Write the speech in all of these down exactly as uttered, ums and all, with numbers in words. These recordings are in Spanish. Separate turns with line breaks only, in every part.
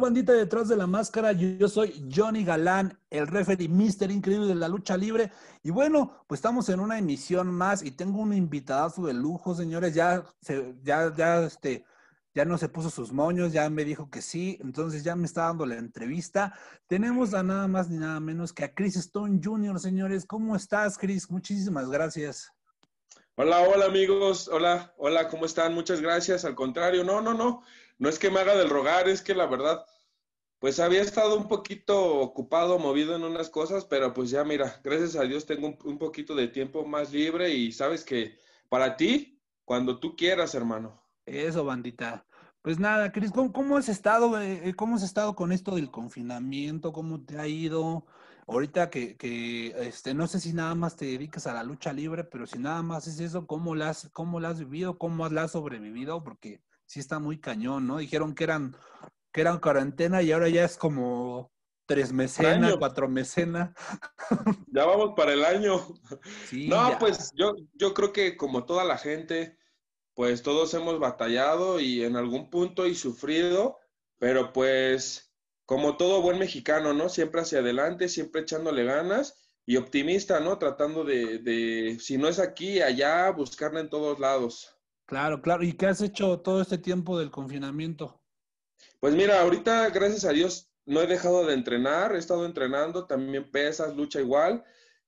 bandita detrás de la máscara? Yo, yo soy Johnny Galán, el referee Mister Increíble de la lucha libre. Y bueno, pues estamos en una emisión más y tengo un invitadazo de lujo, señores. Ya, se, ya, ya, este, ya no se puso sus moños, ya me dijo que sí, entonces ya me está dando la entrevista. Tenemos a nada más ni nada menos que a Chris Stone junior, señores. ¿Cómo estás, Chris? Muchísimas gracias.
Hola, hola amigos, hola, hola, ¿cómo están? Muchas gracias, al contrario, no, no, no, no es que me haga del rogar, es que la verdad, pues había estado un poquito ocupado, movido en unas cosas, pero pues ya mira, gracias a Dios tengo un, un poquito de tiempo más libre y sabes que para ti, cuando tú quieras, hermano.
Eso, bandita. Pues nada, Cris, ¿cómo, cómo has estado, eh, eh, cómo has estado con esto del confinamiento? ¿Cómo te ha ido? Ahorita que, que, este, no sé si nada más te dedicas a la lucha libre, pero si nada más es eso, ¿cómo la has, cómo la has vivido? ¿Cómo la has sobrevivido? Porque sí está muy cañón, ¿no? Dijeron que eran, que eran cuarentena y ahora ya es como tres
Un
mecena,
año,
cuatro mecena.
ya vamos para el año.
Sí,
No,
ya.
pues yo, yo creo que como toda la gente, pues todos hemos batallado y en algún punto y sufrido, pero pues como todo buen mexicano, ¿no? Siempre hacia adelante, siempre echándole ganas y optimista, ¿no? Tratando de, de si no es aquí, allá, buscarla en todos lados.
Claro, claro. ¿Y qué has hecho todo este tiempo del confinamiento?
Pues mira, ahorita, gracias a Dios, no he dejado de entrenar, he estado entrenando, también pesas, lucha igual,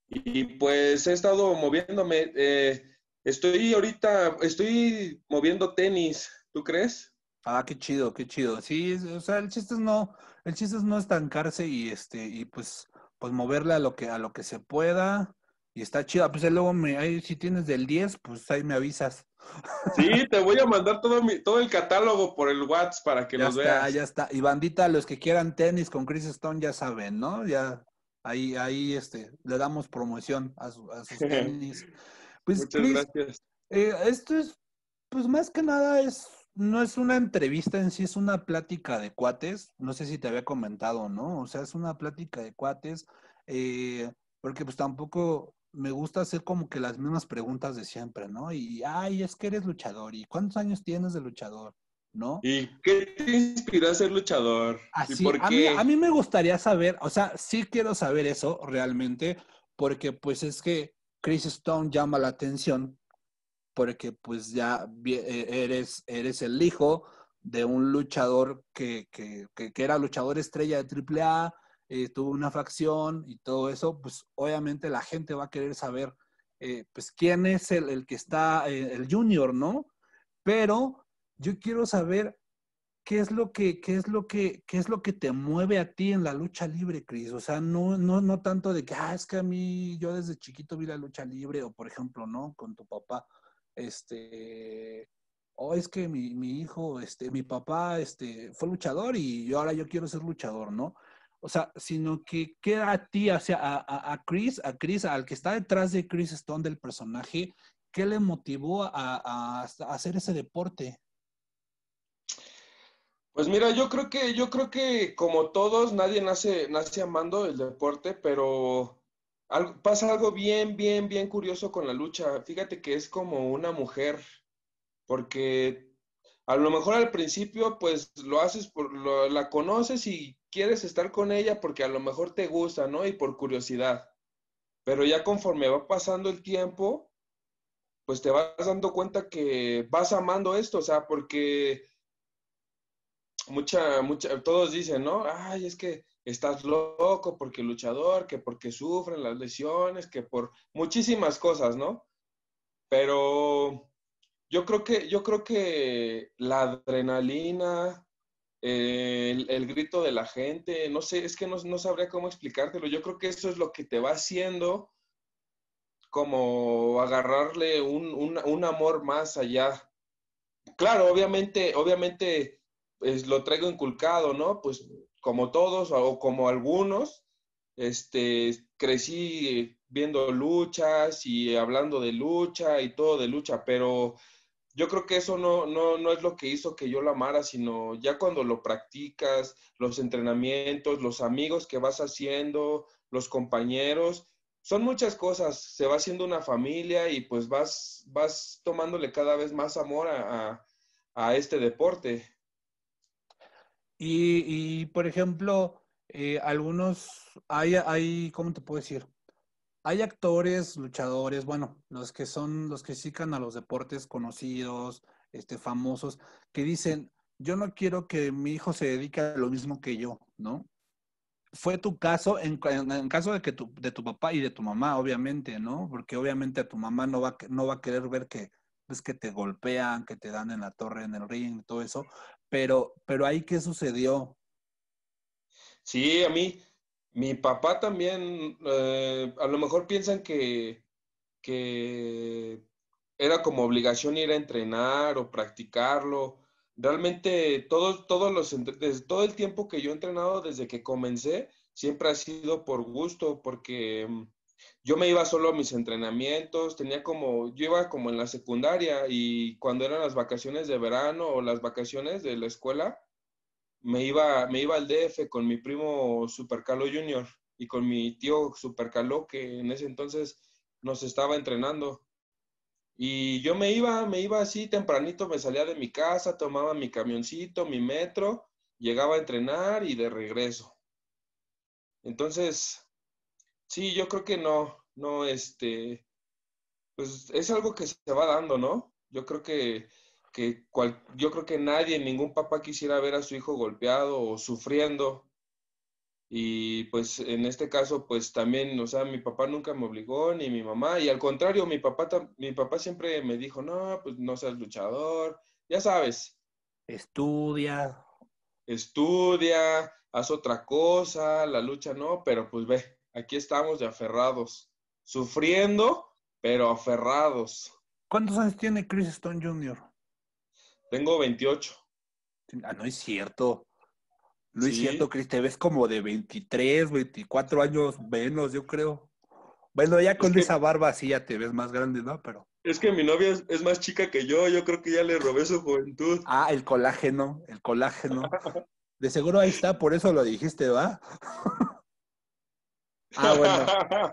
y pues he estado moviéndome. Eh, estoy ahorita, estoy moviendo tenis, ¿tú crees?
Ah, qué chido, qué chido. Sí, es- o sea, el chiste es no, el chiste es no estancarse y este, y pues, pues moverle a lo que, a lo que se pueda. Y está chido. Ah, pues ahí luego me, ahí si tienes del diez, pues ahí me avisas.
Sí, te voy a mandar todo, mi, todo el catálogo por el WhatsApp para que
Ya
los
está,
veas.
ya está. Y bandita, los que quieran tenis con Chris Stone ya saben, ¿no? Ya ahí, ahí, este, le damos promoción a, su- a sus tenis. Pues,
Muchas
Chris,
gracias.
Eh, esto es, pues más que nada es, no es una entrevista en sí, es una plática de cuates. No sé si te había comentado, ¿no? O sea, es una plática de cuates, eh, porque pues tampoco me gusta hacer como que las mismas preguntas de siempre, ¿no? Y, ay, es que eres luchador, ¿y cuántos años tienes de luchador? ¿No?
¿Y qué te inspiró a ser luchador? ¿Y
Así,
por
a mí, a
qué?
mí me gustaría saber, o sea, sí quiero saber eso realmente, porque pues es que Chris Stone llama la atención porque pues ya vi- eh, eres, eres el hijo de un luchador que, que, que, que era luchador estrella de Triple A, eh, tuvo una facción y todo eso, pues obviamente la gente va a querer saber eh, pues quién es el, el que está, eh, el junior, ¿no? Pero yo quiero saber qué es lo que, qué es lo que, qué es lo que te mueve a ti en la lucha libre, Chris. O sea, no, no, no tanto de que, ah, es que a mí, yo desde chiquito vi la lucha libre, o por ejemplo, ¿no? Con tu papá, este, o es que mi, mi hijo, este, mi papá, este, fue luchador y yo ahora yo quiero ser luchador, ¿no? O sea, sino que queda a ti, hacia a, a, a Chris, a Chris, al que está detrás de Chris Stone del personaje, ¿qué le motivó a, a, a hacer ese deporte?
Pues mira, yo creo que, yo creo que como todos, nadie nace, nace amando el deporte, pero algo- pasa algo bien, bien, bien curioso con la lucha. Fíjate que es como una mujer, porque a lo mejor al principio, pues lo haces por, lo- la conoces y quieres estar con ella porque a lo mejor te gusta, ¿no? Y por curiosidad. Pero ya conforme va pasando el tiempo, pues te vas dando cuenta que vas amando esto, o sea, porque mucha, mucha, todos dicen, ¿no? Ay, es que estás loco porque luchador, que porque sufren las lesiones, que por muchísimas cosas, ¿no? Pero yo creo que, yo creo que la adrenalina, eh, el, el grito de la gente, no sé, es que no, no sabría cómo explicártelo. Yo creo que eso es lo que te va haciendo como agarrarle un, un, un amor más allá. Claro, obviamente, obviamente, pues lo traigo inculcado, ¿no? Pues como todos o como algunos, este, crecí viendo luchas y hablando de lucha y todo de lucha, pero yo creo que eso no, no, no es lo que hizo que yo la amara, sino ya cuando lo practicas, los entrenamientos, los amigos que vas haciendo, los compañeros, son muchas cosas, se va haciendo una familia y pues vas, vas tomándole cada vez más amor a, a, a este deporte.
Y, y, por ejemplo, eh, algunos, hay, hay, ¿cómo te puedo decir? Hay actores, luchadores, bueno, los que son, los que sigan a los deportes conocidos, este, famosos, que dicen, yo no quiero que mi hijo se dedique a lo mismo que yo, ¿no? Fue tu caso, en, en, en caso de que tu, de tu papá y de tu mamá, obviamente, ¿no? Porque obviamente a tu mamá no va, a que- no va a querer ver que, pues, que te golpean, que te dan en la torre, en el ring, todo eso. Pero, pero ahí, ¿qué sucedió?
Sí, a mí, mi papá también, eh, a lo mejor piensan que, que era como obligación ir a entrenar o practicarlo. Realmente todos, todos los, entre- desde todo el tiempo que yo he entrenado desde que comencé, siempre ha sido por gusto, porque mm, yo me iba solo a mis entrenamientos, tenía como, yo iba como en la secundaria y cuando eran las vacaciones de verano o las vacaciones de la escuela, me iba, me iba al D F con mi primo Supercalo Junior y con mi tío Supercalo que en ese entonces nos estaba entrenando. Y yo me iba, me iba así tempranito, me salía de mi casa, tomaba mi camioncito, mi metro, llegaba a entrenar y de regreso. Entonces, sí, yo creo que no, no, este, pues es algo que se va dando, ¿no? Yo creo que, que cual, yo creo que nadie, ningún papá quisiera ver a su hijo golpeado o sufriendo. Y pues en este caso, pues también, o sea, mi papá nunca me obligó, ni mi mamá, y al contrario, mi papá, tam- mi papá siempre me dijo, no, pues no seas luchador, ya sabes,
Estudia.
estudia, haz otra cosa, la lucha no, pero pues ve, aquí estamos de aferrados, sufriendo, pero aferrados.
¿Cuántos años tiene Chris Stone junior?
Tengo veintiocho.
Ah, no es cierto. No es cierto,
Sí,
Chris, te ves como de veintitrés, veinticuatro años menos, yo creo. Bueno, ya
es
con
que,
esa barba sí ya te ves más grande, ¿no? Pero.
es que mi novia es, es más chica que yo, yo creo que ya le robé su juventud.
Ah, el colágeno, el colágeno. De seguro ahí está, por eso lo dijiste, ¿va? Ah, bueno.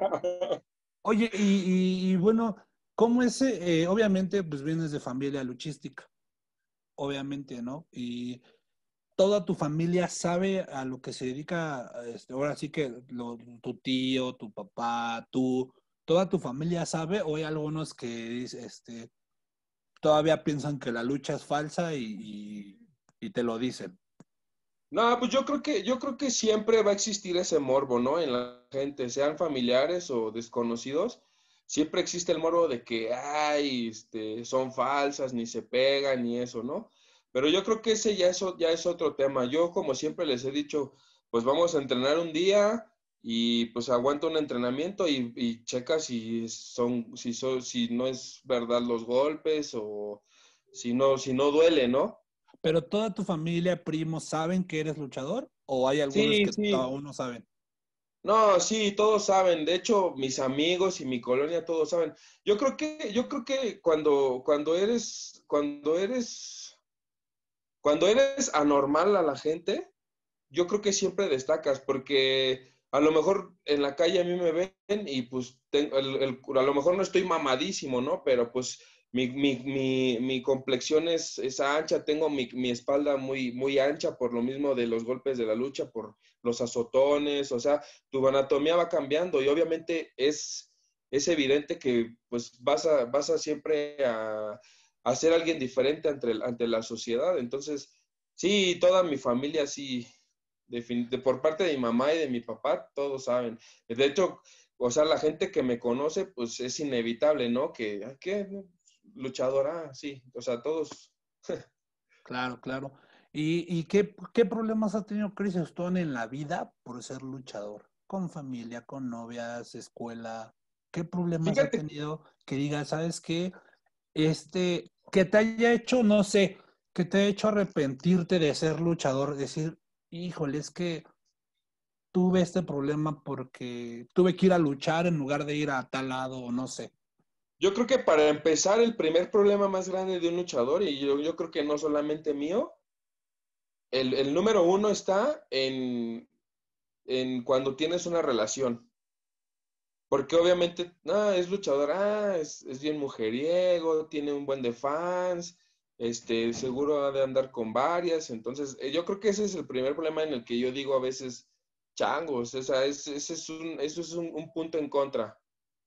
Oye, y, y- y bueno, ¿cómo es? eh, obviamente, pues vienes de familia luchística, obviamente, ¿no? Y toda tu familia sabe a lo que se dedica, este, ahora sí que lo- tu tío, tu papá, tú, toda tu familia sabe, o hay algunos que este, todavía piensan que la lucha es falsa y, y- y te lo dicen.
No, pues yo creo que, yo creo que siempre va a existir ese morbo, ¿no? En la gente, sean familiares o desconocidos, siempre existe el morbo de que, ay, este, son falsas, ni se pegan, ni eso, ¿no? Pero yo creo que ese ya es, o- ya es otro tema. Yo, como siempre les he dicho, pues vamos a entrenar un día y pues aguanta un entrenamiento y, y checa si son, si son, si no es verdad los golpes o si no, si no duele, ¿no?
Pero toda tu familia, primos, ¿saben que eres luchador? ¿O hay algunos
Sí,
que
sí.
aún no saben?
No, sí, todos saben. De hecho, mis amigos y mi colonia todos saben. Yo creo que, yo creo que cuando, cuando eres, cuando eres, cuando eres anormal a la gente, yo creo que siempre destacas, porque a lo mejor en la calle a mí me ven y pues tengo el, el- a lo mejor no estoy mamadísimo, ¿no? Pero pues mi, mi, mi, mi complexión es, es ancha, tengo mi, mi espalda muy, muy ancha por lo mismo de los golpes de la lucha, por los azotones, o sea, tu anatomía va cambiando y obviamente es, es evidente que pues vas a, vas a siempre a, a ser alguien diferente ante, ante la sociedad. Entonces, sí, toda mi familia sí, defin- de, por parte de mi mamá y de mi papá, todos saben. De hecho, o sea, la gente que me conoce, pues es inevitable, ¿no? Que, "Ah, ¿qué? Luchadora, sí, o sea, todos.
Claro, claro. ¿Y, y qué, qué problemas ha tenido Chris Stone en la vida por ser luchador? Con familia, con novias, escuela. ¿Qué problemas ha
Fíjate,
tenido que diga, sabes qué? Este, que te haya hecho, no sé, que te haya hecho arrepentirte de ser luchador, decir, híjole, es que tuve este problema porque tuve que ir a luchar en lugar de ir a tal lado, o no sé.
yo creo que para empezar, el primer problema más grande de un luchador, y yo, yo creo que no solamente mío, el, el número uno está en, en cuando tienes una relación. Porque obviamente, no, es luchador, ah, es, es bien mujeriego, tiene un buen de fans, este, seguro ha de andar con varias, entonces eh, yo creo que ese es el primer problema en el que yo digo a veces, changos, esa es, ese es un, eso es un, un punto en contra.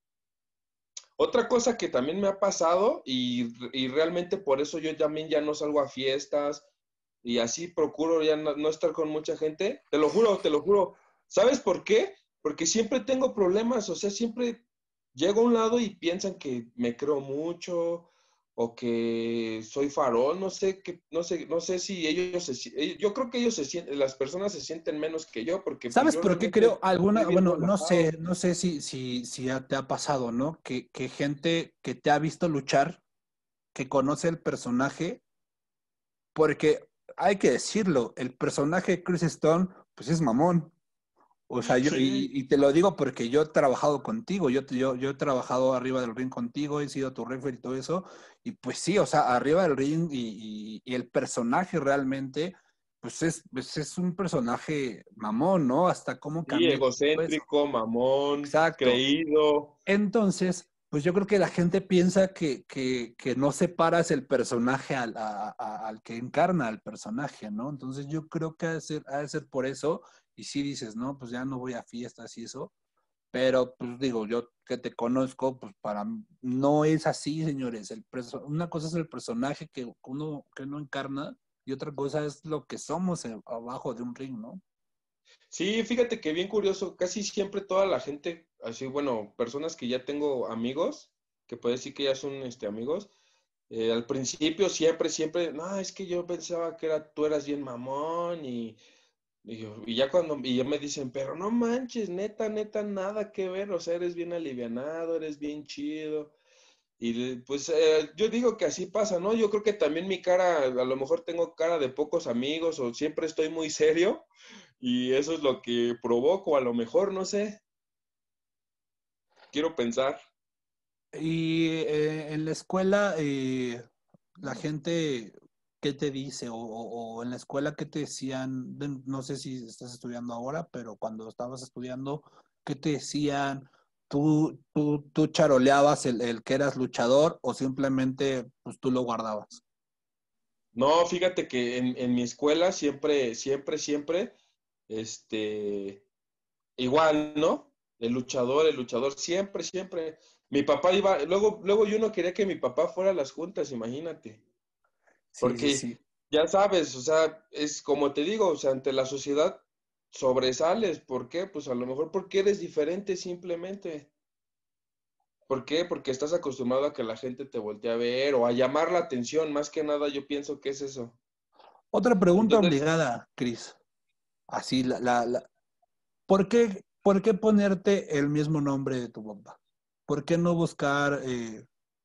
Otra cosa que también me ha pasado y, y realmente por eso yo también ya no salgo a fiestas y así procuro ya no, no estar con mucha gente, te lo juro, te lo juro. ¿Sabes por qué? Porque siempre tengo problemas, o sea, siempre llego a un lado y piensan que me creo mucho o que soy farol, no sé qué, no sé, no sé si ellos se, si- eh, yo creo que ellos se sienten, las personas se sienten menos que yo, porque pues
¿Sabes
yo
por qué
realmente
creo? Alguna,
soy bien
bueno, no
relajado.
sé, no sé si, si, si ya te ha pasado, ¿no? Que, que gente que te ha visto luchar, que conoce el personaje, porque hay que decirlo, el personaje de Chris Stone, pues es mamón. O sea, yo, y,
Sí,
y te lo digo porque yo he trabajado contigo, yo, yo, yo he trabajado arriba del ring contigo, he sido tu referee y todo eso, y pues sí, o sea, arriba del ring y, y- y el personaje realmente, pues es, pues es un personaje mamón, ¿no? Hasta cómo
sí,
camina y todo eso.
egocéntrico, mamón,
Exacto.
creído.
Entonces, pues yo creo que la gente piensa que, que, que no separas el personaje al, a- a- al que encarna al personaje, ¿no? Entonces yo creo que ha de ser, ha de ser por eso, y si dices, no, pues ya no voy a fiestas y eso, pero pues digo, yo que te conozco, pues para mí no es así, señores. El perso- una cosa es el personaje que uno, que uno encarna y otra cosa es lo que somos en- abajo de un ring, ¿no?
Sí, fíjate que bien curioso, casi siempre toda la gente, así, bueno, personas que ya tengo amigos, que puede decir que ya son este, amigos, eh, al principio siempre, siempre, no, es que yo pensaba que era, tú eras bien mamón y, y, yo- y ya cuando, y ya me dicen, pero no manches, neta, neta, nada que ver, o sea, eres bien alivianado, eres bien chido. Y pues eh, yo digo que así pasa, ¿no? Yo creo que también mi cara, a lo mejor tengo cara de pocos amigos o siempre estoy muy serio y eso es lo que provoco, a lo mejor, no sé, quiero pensar.
Y eh, en la escuela, eh, la gente, ¿qué te dice? O, o- o en la escuela, ¿qué te decían? De- No sé si estás estudiando ahora, pero cuando estabas estudiando, ¿qué te decían? ¿Tú, tú, tú charoleabas el, el que eras luchador o simplemente pues tú lo guardabas?
No, fíjate que en, en mi escuela siempre, siempre, siempre, este, igual, ¿no? El luchador, el luchador, siempre, siempre. Mi papá iba, luego, luego yo no quería que mi papá fuera a las juntas, imagínate.
Sí, sí,
Porque
sí.
ya sabes, o sea, es como te digo, o sea, ante la sociedad sobresales. ¿Por qué? Pues a lo mejor porque eres diferente simplemente. ¿Por qué? Porque estás acostumbrado a que la gente te voltee a ver o a llamar la atención. Más que nada yo pienso que es eso.
Otra pregunta
Entonces,
obligada, Cris. Así, la, la, la- ¿por qué, por qué ponerte el mismo nombre de tu papá? ¿Por qué no buscar eh,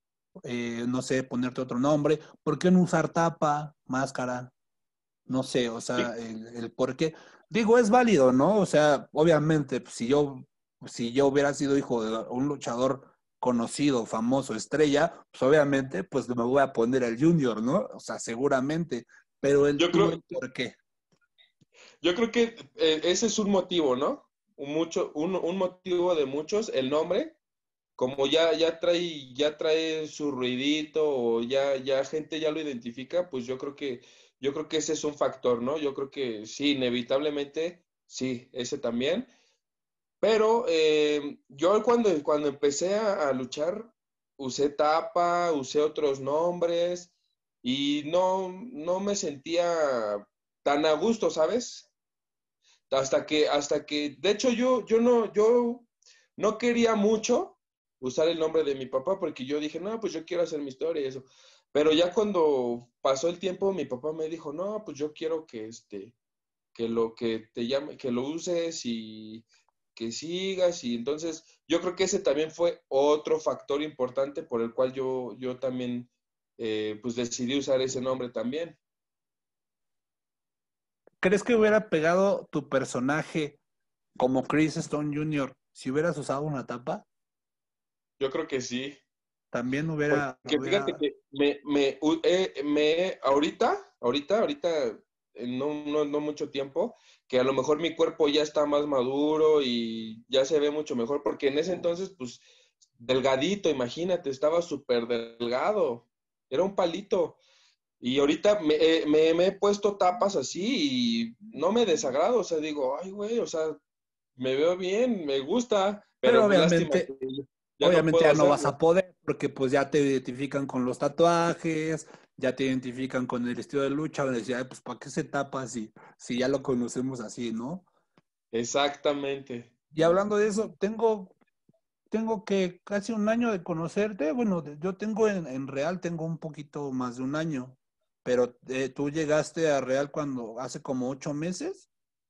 eh, no sé, ponerte otro nombre? ¿Por qué no usar tapa, máscara? No sé, o
fí-
sea, el, el por qué. Digo, es válido, ¿no? O sea, obviamente, pues, si yo, si yo hubiera sido hijo de un luchador conocido, famoso, estrella, pues obviamente, pues me voy a poner el Junior, ¿no? O sea, seguramente. Pero el
yo
tú,
creo,
el por qué.
yo creo que eh, ese es un motivo, ¿no? Un, mucho, un, un motivo de muchos, el nombre, como ya, ya trae, ya trae su ruidito o ya, ya gente ya lo identifica, pues yo creo que, yo creo que ese es un factor, ¿no? Yo creo que sí, inevitablemente, sí, ese también. Pero eh, yo cuando, cuando empecé a, a luchar, usé tapa, usé otros nombres y no, no me sentía tan a gusto, ¿sabes? Hasta que, hasta que, de hecho yo, yo no, yo no quería mucho usar el nombre de mi papá porque yo dije, no, pues yo quiero hacer mi historia y eso. Pero ya cuando pasó el tiempo, mi papá me dijo, no, pues yo quiero que este, que lo que te llame, que lo uses y que sigas. Y entonces yo creo que ese también fue otro factor importante por el cual yo, yo también eh, pues decidí usar ese nombre también.
¿Crees que hubiera pegado tu personaje como Chris Stone junior si hubieras usado una tapa?
Yo creo que sí.
También hubiera,
Porque fíjate
hubiera...
que me, me, u- eh, me ahorita, ahorita, ahorita, en no, no, no mucho tiempo, que a lo mejor mi cuerpo ya está más maduro y ya se ve mucho mejor, porque en ese entonces, pues, delgadito, imagínate, estaba súper delgado, era un palito. Y ahorita me, eh, me, me he puesto tapas así y no me desagrado, o sea, digo, ay, güey, o sea, me veo bien, me gusta,
Pero
pero pues lástima
obviamente,
que ya no
obviamente
puedo
ya no vas
hacerlo.
a poder porque pues ya te identifican con los tatuajes, ya te identifican con el estilo de lucha, van a decir, "Ay, pues ¿para qué se tapa si, si ya lo conocemos así, ¿no?
Exactamente.
Y hablando de eso, tengo, tengo que casi un año de conocerte. Bueno, de- yo tengo en, en Real, tengo un poquito más de un año, pero eh, tú llegaste a Real cuando hace como ocho meses,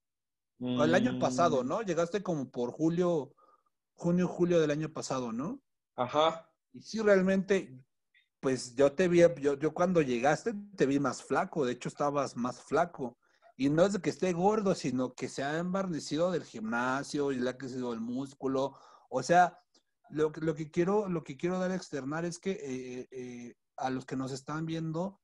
o el año pasado,
Mm,
¿no? Llegaste como por julio, junio, julio del año pasado, ¿no?
ajá,
Y sí, realmente, pues yo te vi, yo, yo cuando llegaste te vi más flaco, de hecho estabas más flaco. Y no es de que esté gordo, sino que se ha embarnecido del gimnasio y le ha crecido el músculo. O sea, lo, que- lo que quiero, lo que quiero dar a externar es que eh, eh, a los que nos están viendo,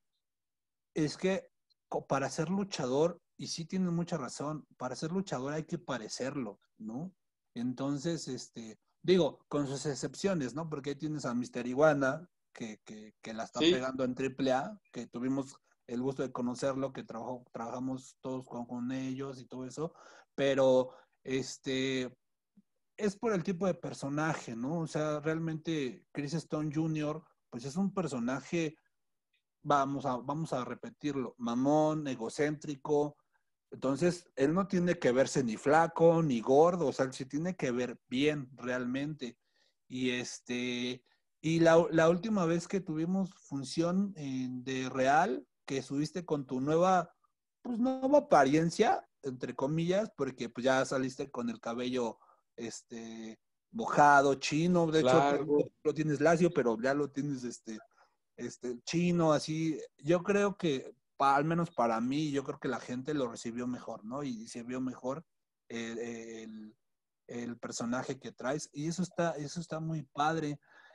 es que co- para ser luchador, y sí tienen mucha razón, para ser luchador hay que parecerlo, ¿no? Entonces, este, digo, con sus excepciones, ¿no? Porque ahí tienes a Mister Iguana, que, que, que la está
sí,
pegando en Triple A, que tuvimos el gusto de conocerlo, que trabajó, trabajamos todos con, con ellos y todo eso, pero este, es por el tipo de personaje, ¿no? O sea, realmente Chris Stone junior, pues es un personaje, vamos a, vamos a repetirlo, mamón, egocéntrico. Entonces, él no tiene que verse ni flaco, ni gordo, o sea, él se tiene que ver bien realmente. Y este, y la, la última vez que tuvimos función en, de Real, que subiste con tu nueva, pues nueva apariencia, entre comillas, porque pues ya saliste con el cabello, este, mojado, chino, de hecho, tú
largo.
lo tienes lacio, pero ya lo tienes, este, este, chino, así. Yo creo que, pa, al menos para mí, yo creo que la gente lo recibió mejor, ¿no? Y, y se vio mejor el, el, el, personaje que traes. Y eso está, eso está muy padre.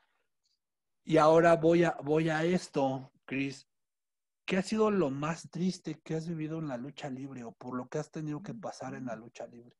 Y ahora voy a, voy a esto, Chris. ¿Qué ha sido lo más triste que has vivido en la lucha libre o por lo que has tenido que pasar en la lucha libre?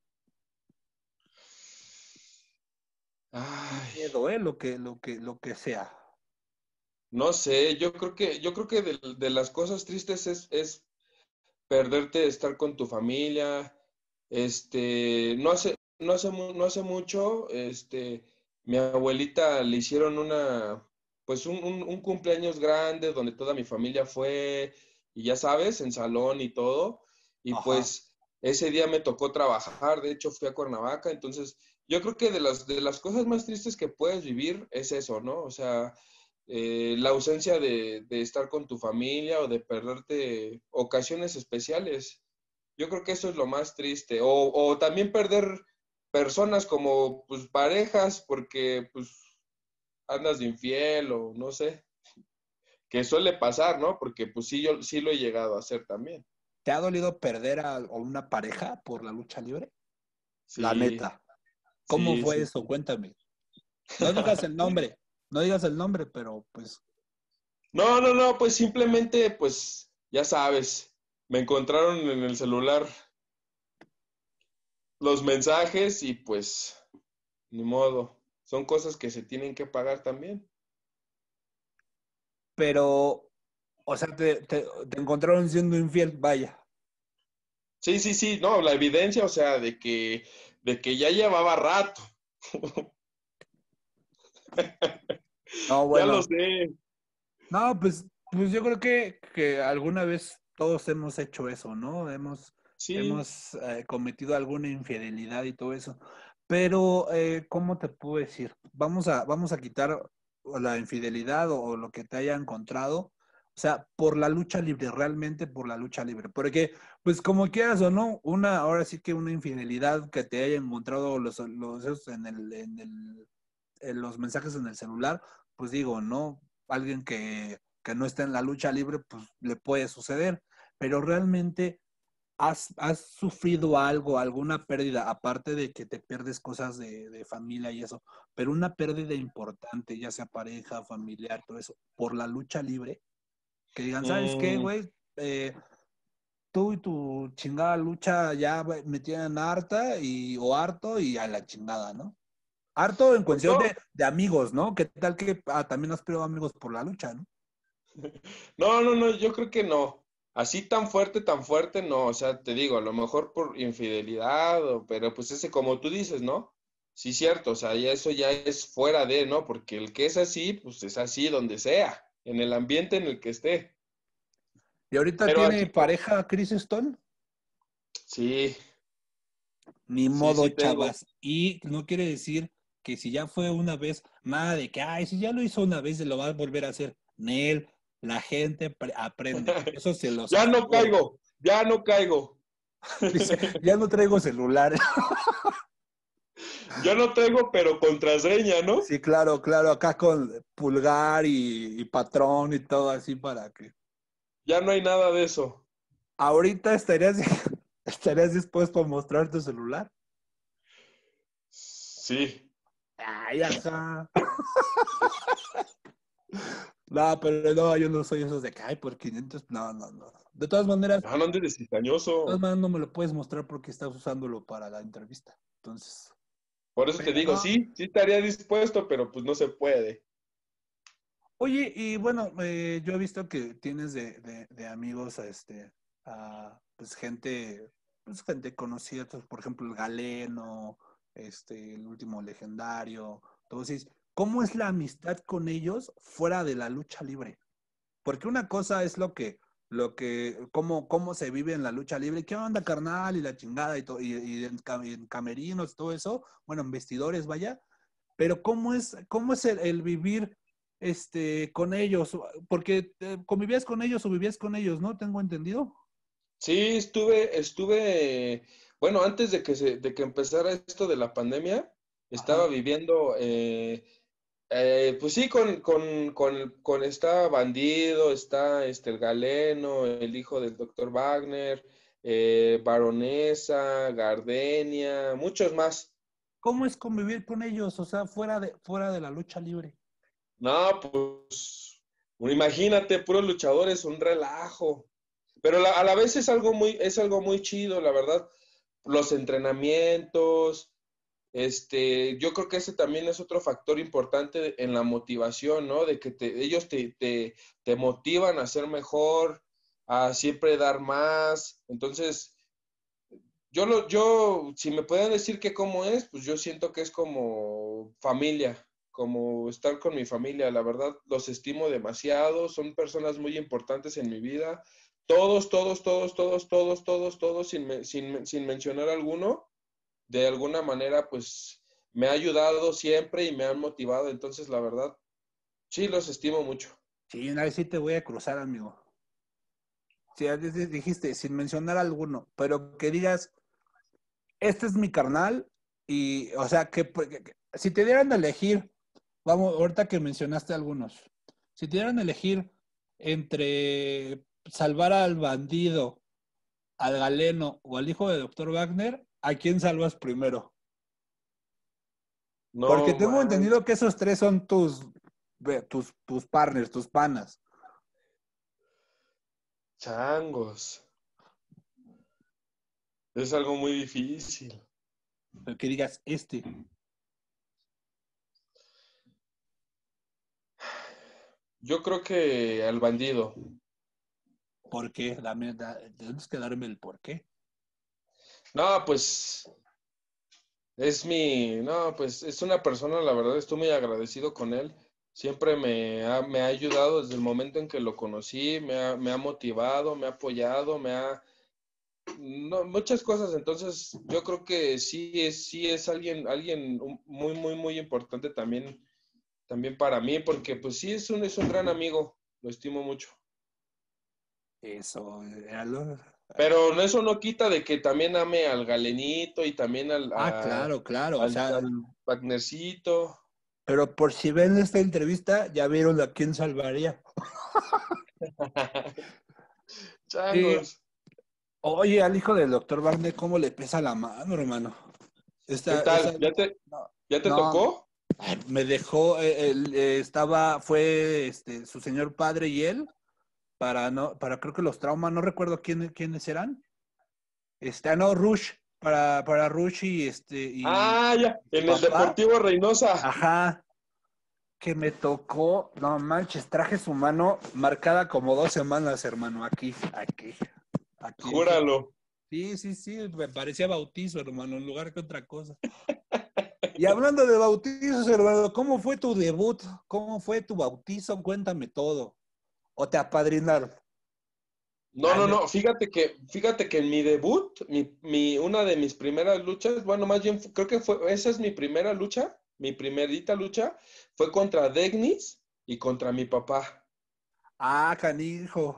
Sin
Ay,
miedo, ¿eh? Lo que, lo que, lo que sea.
no sé, yo creo que, yo creo que de, de las cosas tristes es, es perderte de estar con tu familia. Este, no hace, no hace, mu- no hace mucho, este, mi abuelita le hicieron una, pues un, un, un cumpleaños grande donde toda mi familia fue, y ya sabes, en salón y todo, y
Ajá.
pues ese día me tocó trabajar, de hecho fui a Cuernavaca, entonces yo creo que de las, de las cosas más tristes que puedes vivir es eso, ¿no? O sea, eh, la ausencia de, de estar con tu familia o de perderte ocasiones especiales. Yo creo que eso es lo más triste. O, o también perder personas como pues parejas porque pues andas de infiel o no sé, que suele pasar, ¿no? Porque pues sí, yo sí lo he llegado a hacer también.
¿Te ha dolido perder a, a una pareja por la lucha libre? La
Sí,
neta. ¿Cómo
sí,
fue
sí,
eso?
sí.
Cuéntame. No digas el nombre, no digas el nombre, pero pues,
No, no, no, pues simplemente pues ya sabes, me encontraron en el celular los mensajes y pues ni modo. Son cosas que se tienen que pagar también.
pero, o sea, te, te, te encontraron siendo infiel, vaya.
Sí, sí, sí, no, la evidencia, o sea, de que, de que ya llevaba rato.
No,
Ya lo
bueno,
sé.
no, pues, pues yo creo que, que alguna vez todos hemos hecho eso, ¿no? Hemos,
Sí.
hemos eh, cometido alguna infidelidad y todo eso. Pero, eh, ¿cómo te puedo decir? Vamos a, vamos a quitar la infidelidad o, o lo que te haya encontrado. O sea, por la lucha libre, realmente por la lucha libre. Porque, pues como quieras o no, una, ahora sí que una infidelidad que te haya encontrado los, los, esos en el, en el, en los mensajes en el celular, pues digo, ¿no? Alguien que, que no está en la lucha libre, pues le puede suceder. Pero realmente ¿Has, has sufrido algo, alguna pérdida, aparte de que te pierdes cosas de, de familia y eso, pero una pérdida importante, ya sea pareja, familiar, todo eso, por la lucha libre? Que digan, ¿sabes qué,
Mm,
güey? Eh, tú y tu chingada lucha ya güey, me tienen harta y, o harto y a la chingada, ¿no? Harto en
pues
cuestión
no,
de, de amigos, ¿no? ¿Qué tal que ah, también has perdido amigos por la lucha, ¿no?
No, no, no, yo creo que no. Así tan fuerte, tan fuerte, no. O sea, te digo, a lo mejor por infidelidad, o- pero pues ese, como tú dices, ¿no? Sí, cierto, o sea, ya eso ya es fuera de, ¿no? Porque el que es así, pues es así donde sea, en el ambiente en el que esté.
¿Y ahorita
Pero
tiene
así, co-
pareja Chris Stone?
sí,
Ni
sí,
modo,
sí tengo.
chavas. Y no quiere decir que si ya fue una vez, nada de que, ay, si ya lo hizo una vez, se lo va a volver a hacer. Nel, la gente pre- aprende. Eso se los
Ya no
aseguro.
caigo, ya no caigo.
Dice, ya no traigo celular.
Yo no tengo, pero contraseña, ¿no?
Sí, claro, claro, acá con pulgar y, y patrón y todo así para que.
Ya no hay nada de eso.
Ahorita estarías, estarías dispuesto a mostrar tu celular.
Sí.
Ay, ajá. No, pero no, yo no soy esos de que, ay, por quinientos, no, no, no. De todas maneras,
Ya no andes de
de todas
cizañoso.
maneras no me lo puedes mostrar porque estás usándolo para la entrevista. Entonces,
Por eso te
pero
digo,
no.
sí, sí estaría dispuesto, pero pues no se puede.
Oye, y bueno, eh, yo he visto que tienes de, de, de amigos a este, a, pues gente, pues gente conocida, pues, por ejemplo, el Galeno, este, el último legendario. Entonces, ¿cómo es la amistad con ellos fuera de la lucha libre? Porque una cosa es lo que, lo que, cómo, cómo se vive en la lucha libre, qué onda, carnal, y la chingada, y, to, y, y en, y en camerinos, todo eso, bueno, en vestidores, vaya, pero cómo es, cómo es el, el vivir este, con ellos, porque eh, convivías con ellos o vivías con ellos, ¿no? Tengo entendido.
Sí, estuve, estuve, bueno, antes de que se, de que empezara esto de la pandemia, estaba
Ajá.
viviendo, eh, eh, pues sí, con, con, con, con está Bandido, está este el Galeno, el hijo del doctor Wagner, eh, Baronesa, Gardenia, muchos más.
¿Cómo es convivir con ellos? O sea, fuera de, fuera de la lucha libre.
No, pues, imagínate, puros luchadores, un relajo. Pero la- a la vez es algo muy, es algo muy chido, la verdad. Los entrenamientos, este, yo creo que ese también es otro factor importante en la motivación, ¿no? De que te, ellos te, te, te motivan a ser mejor, a siempre dar más. Entonces, yo lo, yo, si me pueden decir que cómo es, pues yo siento que es como familia, como estar con mi familia. La verdad, los estimo demasiado, son personas muy importantes en mi vida. Todos, todos, todos, todos, todos, todos, todos, sin, me- sin, sin mencionar alguno, de alguna manera, pues me ha ayudado siempre y me han motivado. Entonces, la verdad, sí, los estimo mucho.
Sí, una vez sí te voy a cruzar, amigo. Sí, ya di- dijiste, sin mencionar alguno, pero que digas, este es mi carnal, y, o sea, que, que- que- si te dieran a elegir, vamos, ahorita que mencionaste algunos, si te dieran a elegir entre salvar al bandido, al galeno o al hijo de doctor Wagner, ¿a quién salvas primero? Porque
No
tengo
manches,
entendido que esos tres son tus, ve, tus, tus partners, tus panas.
changos. Es algo muy difícil.
Pero que digas, este,
Yo creo que al bandido.
¿por qué? Dame, da, tienes que darme el por qué.
No, pues es mi, no, pues es una persona, la verdad, estoy muy agradecido con él. Siempre me ha, me ha ayudado desde el momento en que lo conocí, me ha, me ha motivado, me ha apoyado, me ha, no, muchas cosas. Entonces, yo creo que sí es, sí es alguien, alguien muy, muy, muy importante también, también para mí, porque pues sí es un, es un gran amigo, lo estimo mucho.
Eso, era lo-
Pero eso no quita de que también ame al Galenito y también al,
Ah,
a-
claro, claro. O
al,
sea,
al Wagnercito.
pero por si ven esta entrevista, ya vieron a quién salvaría. Eh,
Changos.
oye, al hijo del doctor Wagner, ¿cómo le pesa la mano, hermano?
¿Qué
Esta, esa,
tal? ¿Ya te,
no,
ya te
no,
tocó?
me dejó, eh, él, eh, estaba, fue este, su señor padre y él, para no, para creo que los traumas, no recuerdo quién, quiénes eran. Este, ah, no, Rush, para, para Rush y este, y
Ah, ya,
su
en el
papá,
Deportivo Reynosa.
ajá, que me tocó, no manches, traje su mano marcada como dos semanas, hermano, aquí, aquí, aquí. Dije,
Júralo.
sí, sí, sí, me parecía bautizo, hermano, en lugar que otra cosa. Y hablando de bautizos, hermano, ¿cómo fue tu debut? ¿Cómo fue tu bautizo? Cuéntame todo. ¿O te apadrinaron?
No,
Ah,
no,
no.
no, fíjate que, fíjate que en mi debut, mi, mi, una de mis primeras luchas, bueno, más bien, creo que fue, esa es mi primera lucha, mi primerita lucha, fue contra Degnis y contra mi papá.
Ah, canijo.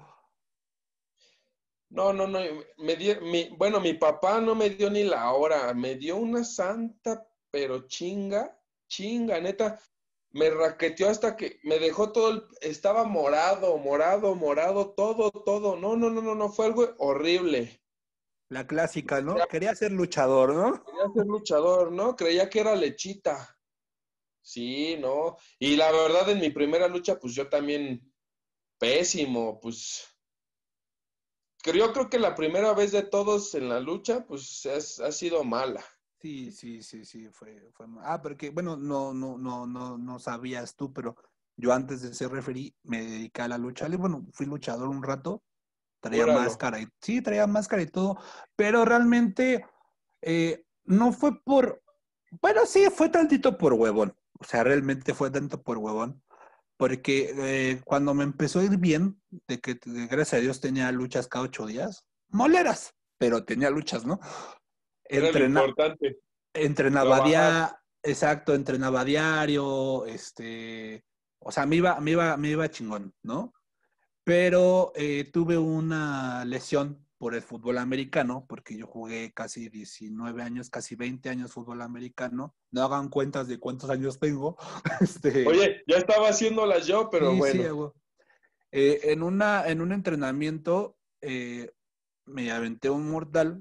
No, no, no, me dio, mi, bueno, mi papá no me dio ni la hora, me dio una santa, pero chinga, chinga, neta, me raqueteó hasta que me dejó todo, el- estaba morado, morado, morado, todo, todo, no, no, no, no, no, fue algo horrible.
La clásica, ¿no? Quería ser luchador, ¿no?
Quería ser luchador, ¿no? Creía que era lechita. Sí, ¿no? Y la verdad, en mi primera lucha, pues yo también pésimo, pues creo, creo que la primera vez de todos en la lucha, pues es- ha sido mala.
Sí, sí, sí, sí, fue, fue. Ah, porque, bueno, no, no, no, no, no sabías tú, pero yo antes de ser referí me dediqué a la lucha libre. Bueno, fui luchador un rato, traía
Júralo.
máscara y sí, traía máscara y todo, pero realmente eh, no fue por, bueno, sí, fue tantito por huevón. O sea, realmente fue tanto por huevón. Porque eh, cuando me empezó a ir bien, de que de- gracias a Dios tenía luchas cada ocho días, moleras, pero tenía luchas, ¿no?
Era lo
Entrena,
importante,
entrenaba
trabajar.
día, exacto, entrenaba diario, este, o sea, me iba, me iba, me iba chingón, ¿no? Pero eh, tuve una lesión por el fútbol americano, porque yo jugué casi diecinueve años, casi veinte años fútbol americano. No hagan cuentas de cuántos años tengo. Este,
Oye, ya estaba haciéndolas yo, pero
sí, sí,
bueno.
güey. Eh, en una, en un entrenamiento eh, me aventé un mortal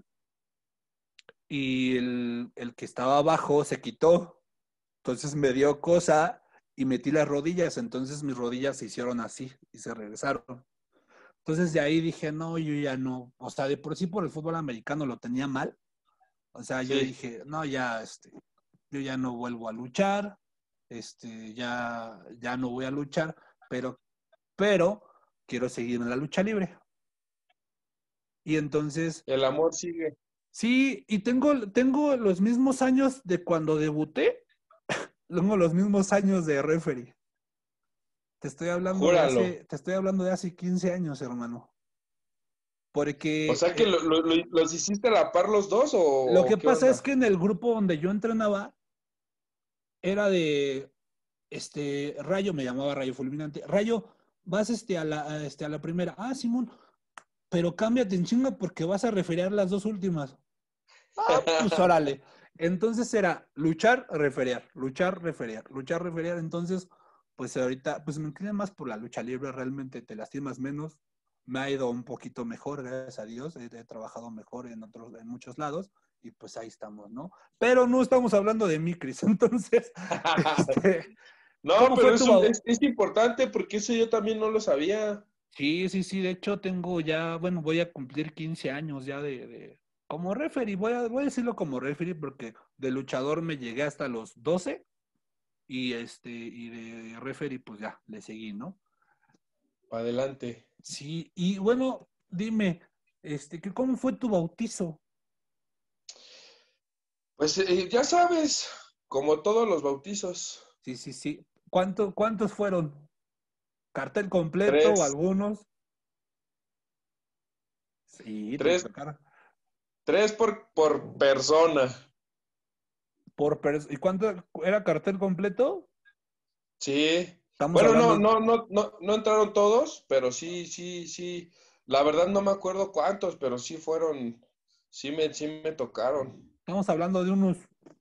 y el, el que estaba abajo se quitó. Entonces me dio cosa y metí las rodillas. Entonces mis rodillas se hicieron así y se regresaron. Entonces de ahí dije, no, yo ya no. O sea, de por sí por el fútbol americano lo tenía mal. O sea, yo
Sí,
dije, no, ya, este, yo ya no vuelvo a luchar. Este, ya, ya no voy a luchar, pero, pero quiero seguir en la lucha libre. Y entonces
el amor sigue.
sí, y tengo, tengo los mismos años de cuando debuté, tengo los mismos años de referee. Te estoy hablando de
Júralo.
hace, te estoy hablando de hace quince años, hermano.
O
Porque
sea que
eh,
lo- lo- lo- los hiciste a la par los dos o,
lo que
o qué
pasa es
onda?
que en el grupo donde yo entrenaba era de este Rayo, me llamaba Rayo Fulminante. Rayo, vas este, a la, a, este, a la primera. Ah, Simón, pero cámbiate en chinga porque vas a referear las dos últimas. Ah, pues órale. Entonces era luchar, referear, luchar, referear, luchar, referear. Entonces, pues ahorita, pues me inclino más por la lucha libre, realmente te lastimas menos. Me ha ido un poquito mejor, gracias a Dios. He, he trabajado mejor en otros, en muchos lados, y pues ahí estamos, ¿no? Pero no estamos hablando de mí, Cris. Entonces, este,
No,
¿cómo fue
pero
tu
es, un-
bau-
es, es importante porque eso yo también no lo sabía.
Sí, sí, sí, de hecho tengo ya, bueno, voy a cumplir quince años ya de, de- como referee, voy a, voy a decirlo como referee porque de luchador me llegué hasta los doce y este, y de referee pues ya, le seguí, ¿no?
Adelante.
Sí, y bueno, dime, este, que ¿cómo fue tu bautizo?
Pues eh, ya sabes, como todos los bautizos,
Sí, sí, sí. ¿Cuánto, cuántos fueron? ¿Cartel completo o
tres,
algunos? Sí, te
tres,
tocaron.
tres por, por persona.
Por pers- ¿Y cuánto era cartel completo?
Sí.
Estamos
Bueno, no,
hablando,
no, no, no, no entraron todos, pero sí, sí, sí. La verdad no me acuerdo cuántos, pero sí fueron, sí me, sí me tocaron.
estamos hablando de unos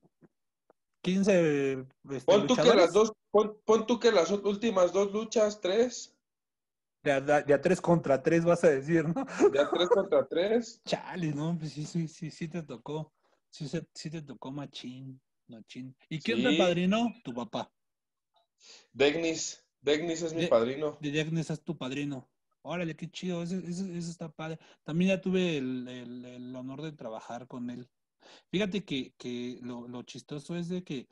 quince este,
Pon tú que las
luchadores,
dos, pon, pon tú que las últimas dos luchas, tres,
de a, de a tres contra tres vas a decir, ¿no?
de a tres contra tres.
Chale, no, pues sí, sí, sí, sí te tocó. Sí, se- sí te tocó machín, machín. ¿Y quién te
Sí,
padrinó? Tu papá.
Degnis, Degnis es mi
De,
padrino.
de Agnes es tu padrino. Órale, qué chido, ese, ese- ese está padre. También ya tuve el, el- el honor de trabajar con él. Fíjate que, que lo, lo chistoso es de que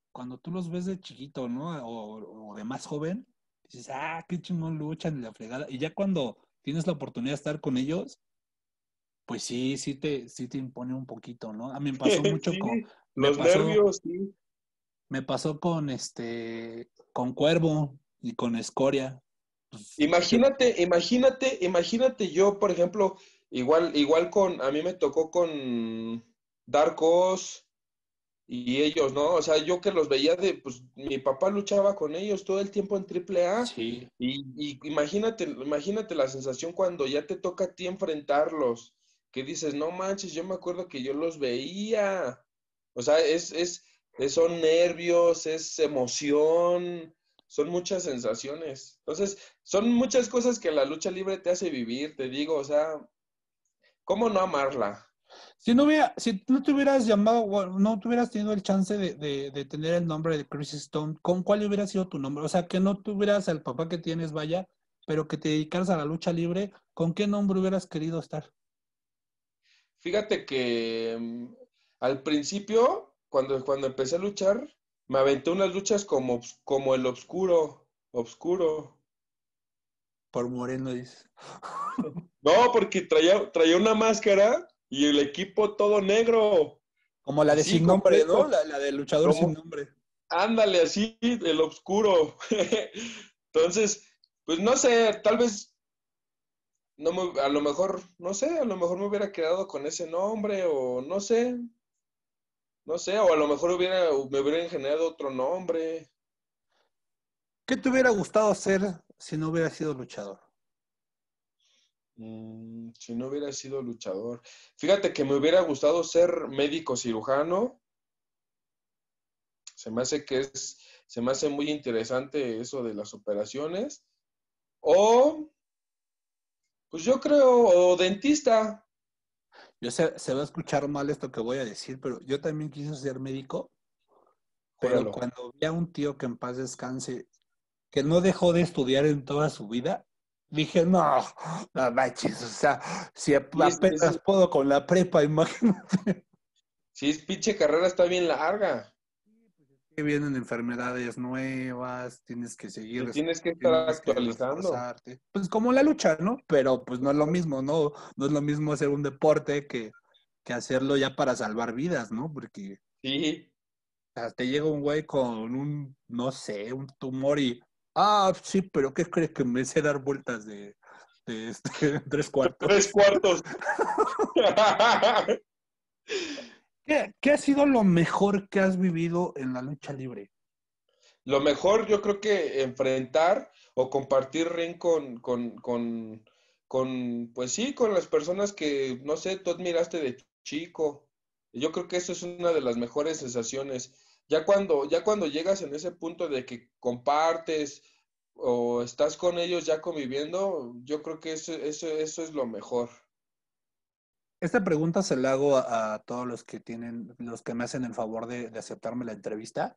cuando tú los ves de chiquito, ¿no? O, o de más joven, dices, ah, qué chingón luchan y la fregada. Y ya cuando tienes la oportunidad de estar con ellos, pues sí, sí te, sí te impone un poquito, ¿no? A mí me pasó mucho con,
Sí,
me
los
pasó,
nervios, sí.
me pasó con este, con Cuervo y con Escoria. Pues, yo-
Imagínate, imagínate, imagínate yo, por ejemplo, igual, igual con, a mí me tocó con Darkos y ellos, ¿no? O sea, yo que los veía de, pues mi papá luchaba con ellos todo el tiempo en Triple A
sí,
y, y imagínate, imagínate la sensación cuando ya te toca a ti enfrentarlos, que dices, no manches, yo me acuerdo que yo los veía. O sea, es, es, es- son nervios, es emoción, son muchas sensaciones. Entonces, son muchas cosas que la lucha libre te hace vivir, te digo, o sea, ¿cómo no amarla?
si no hubiera, si no te hubieras llamado, bueno, no tuvieras tenido el chance de, de, de tener el nombre de Chris Stone, ¿con cuál hubiera sido tu nombre? O sea, que no tuvieras el papá que tienes, vaya, pero que te dedicaras a la lucha libre, ¿con qué nombre hubieras querido estar?
Fíjate que mm, al principio, cuando, cuando empecé a luchar, me aventé unas luchas como, obs- como el obscuro, obscuro.
Por Moreno, dices.
No, porque traía, traía una máscara y el equipo todo negro,
Como la de
así
Sin Nombre, ¿no?
completo,
La, la del luchador sin
como,
nombre.
ándale, así, el oscuro. Entonces, pues no sé, tal vez, no me- a lo mejor, no sé, a lo mejor me hubiera quedado con ese nombre o no sé, no sé, o a lo mejor hubiera, me hubieran generado otro nombre.
¿Qué te hubiera gustado ser si no hubieras sido luchador?
Mm, si no hubiera sido luchador. Fíjate que me hubiera gustado ser médico cirujano. Se me hace que es, se me hace muy interesante eso de las operaciones. O, pues yo creo, o dentista.
Yo sé, se va a escuchar mal esto que voy a decir, pero yo también quise ser médico, pero
Júralo.
cuando vi a un tío que en paz descanse, que no dejó de estudiar en toda su vida, dije, no, no manches, o sea, si
Y es, es,
apenas puedo con la prepa, imagínate
si es pinche carrera está bien larga.
que vienen enfermedades nuevas, tienes que seguir,
Te tienes que estar
tienes que
actualizando.
reforzarte. Pues como la lucha, ¿no? Pero pues no es lo mismo, ¿no? No es lo mismo hacer un deporte que, que hacerlo ya para salvar vidas, ¿no? Porque
Sí.
o sea, te llega un güey con un, no sé, un tumor y, ah, sí, pero ¿qué crees que me sé dar vueltas de, de este, tres
Tres
cuartos?
cuartos.
¿Qué, qué ha sido lo mejor que has vivido en la lucha libre?
Lo mejor yo creo que enfrentar o compartir ring con, con, con, con, pues sí, con las personas que, no sé, tú admiraste de chico. Yo creo que eso es una de las mejores sensaciones. Ya cuando, ya cuando llegas en ese punto de que compartes o estás con ellos ya conviviendo, yo creo que eso, eso, eso es lo mejor.
Esta pregunta se la hago a, a todos los que tienen, los que me hacen el favor de, de aceptarme la entrevista.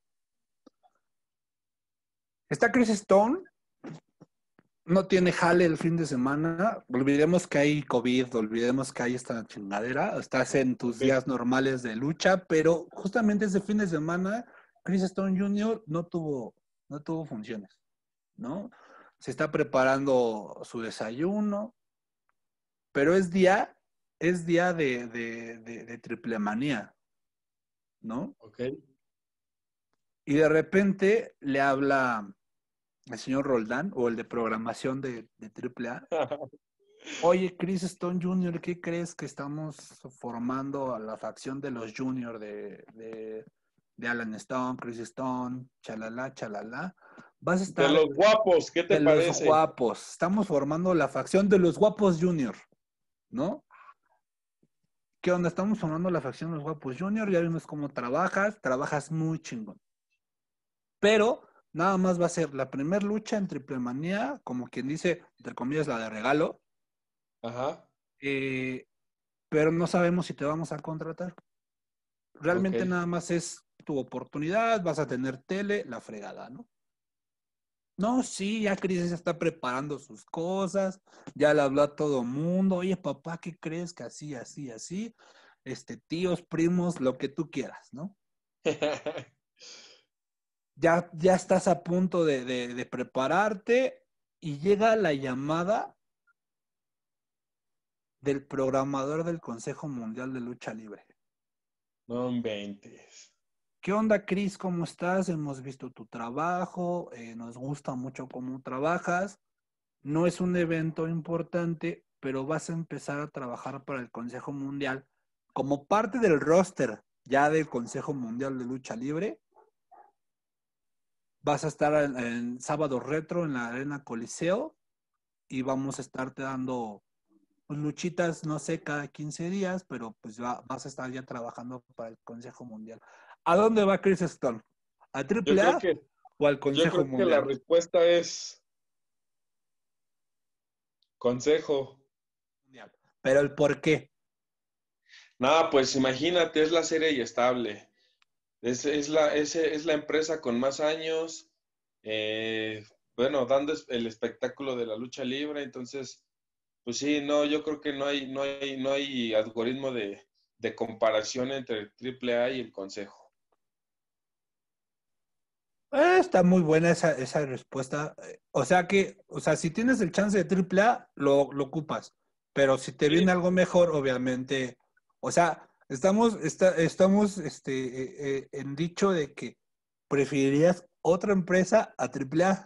Está Chris Stone, no tiene jale el fin de semana. Olvidemos que hay COVID, olvidemos que hay esta chingadera. Estás en tus
Ok.
días normales de lucha, pero justamente ese fin de semana, Chris Stone junior no tuvo, no tuvo funciones, ¿no? Se está preparando su desayuno, pero es día, es día de, de, de, de triple manía, ¿no?
Ok.
Y de repente le habla el señor Roldán o el de programación de, de Triple A. Oye, Chris Stone junior, ¿qué crees que estamos formando a la facción de los Junior de, de, de Alan Stone, Chris Stone, chalala, chalala? Vas a
De
estar
los guapos, ¿qué te
de los
parece?
guapos. Estamos formando la facción de los guapos Junior, ¿no? ¿Qué onda? Estamos formando la facción de los guapos Junior. Ya vimos cómo trabajas. Trabajas muy chingón. Pero nada más va a ser la primera lucha en Triple Manía, como quien dice, entre comillas, la de regalo.
Ajá.
Eh, pero no sabemos si te vamos a contratar.
Ok.
Realmente nada más es tu oportunidad, vas a tener tele, la fregada, ¿no? No, sí, ya Cris ya está preparando sus cosas, ya le habló a todo mundo, oye papá, ¿qué crees que así, así, así? Este, tíos, primos, lo que tú quieras, ¿no? ya, ya estás a punto de, de, de prepararte y llega la llamada del programador del Consejo Mundial de Lucha Libre.
No inventes.
¿Qué onda, Chris? ¿Cómo estás? Hemos visto tu trabajo, eh, nos gusta mucho cómo trabajas. No es un evento importante, pero vas a empezar a trabajar para el Consejo Mundial como parte del roster ya del Consejo Mundial de Lucha Libre. Vas a estar en, en Sábado Retro en la Arena Coliseo y vamos a estarte dando pues, luchitas, no sé, cada quince días, pero pues va, vas a estar ya trabajando para el Consejo Mundial. ¿A dónde va Chris Stone? ¿A
Yo
Triple
creo
A
que,
o al
yo
Consejo
creo que la
Mundial?
respuesta es consejo.
Pero el por qué.
Nada, pues imagínate, es la serie y estable. Es, es la, es, es la empresa con más años, eh, bueno, dando es- el espectáculo de la lucha libre. Entonces, pues sí, no, yo creo que no hay, no hay, no hay algoritmo de, de comparación entre el Triple A y el Consejo.
Eh, está muy buena esa, esa respuesta. Eh, O sea que, o sea, si tienes el chance de triple A, lo, lo ocupas. Pero si te
Sí,
viene algo mejor, obviamente. O sea, estamos, está, estamos este, eh, eh, en dicho de que preferirías otra empresa a triple A.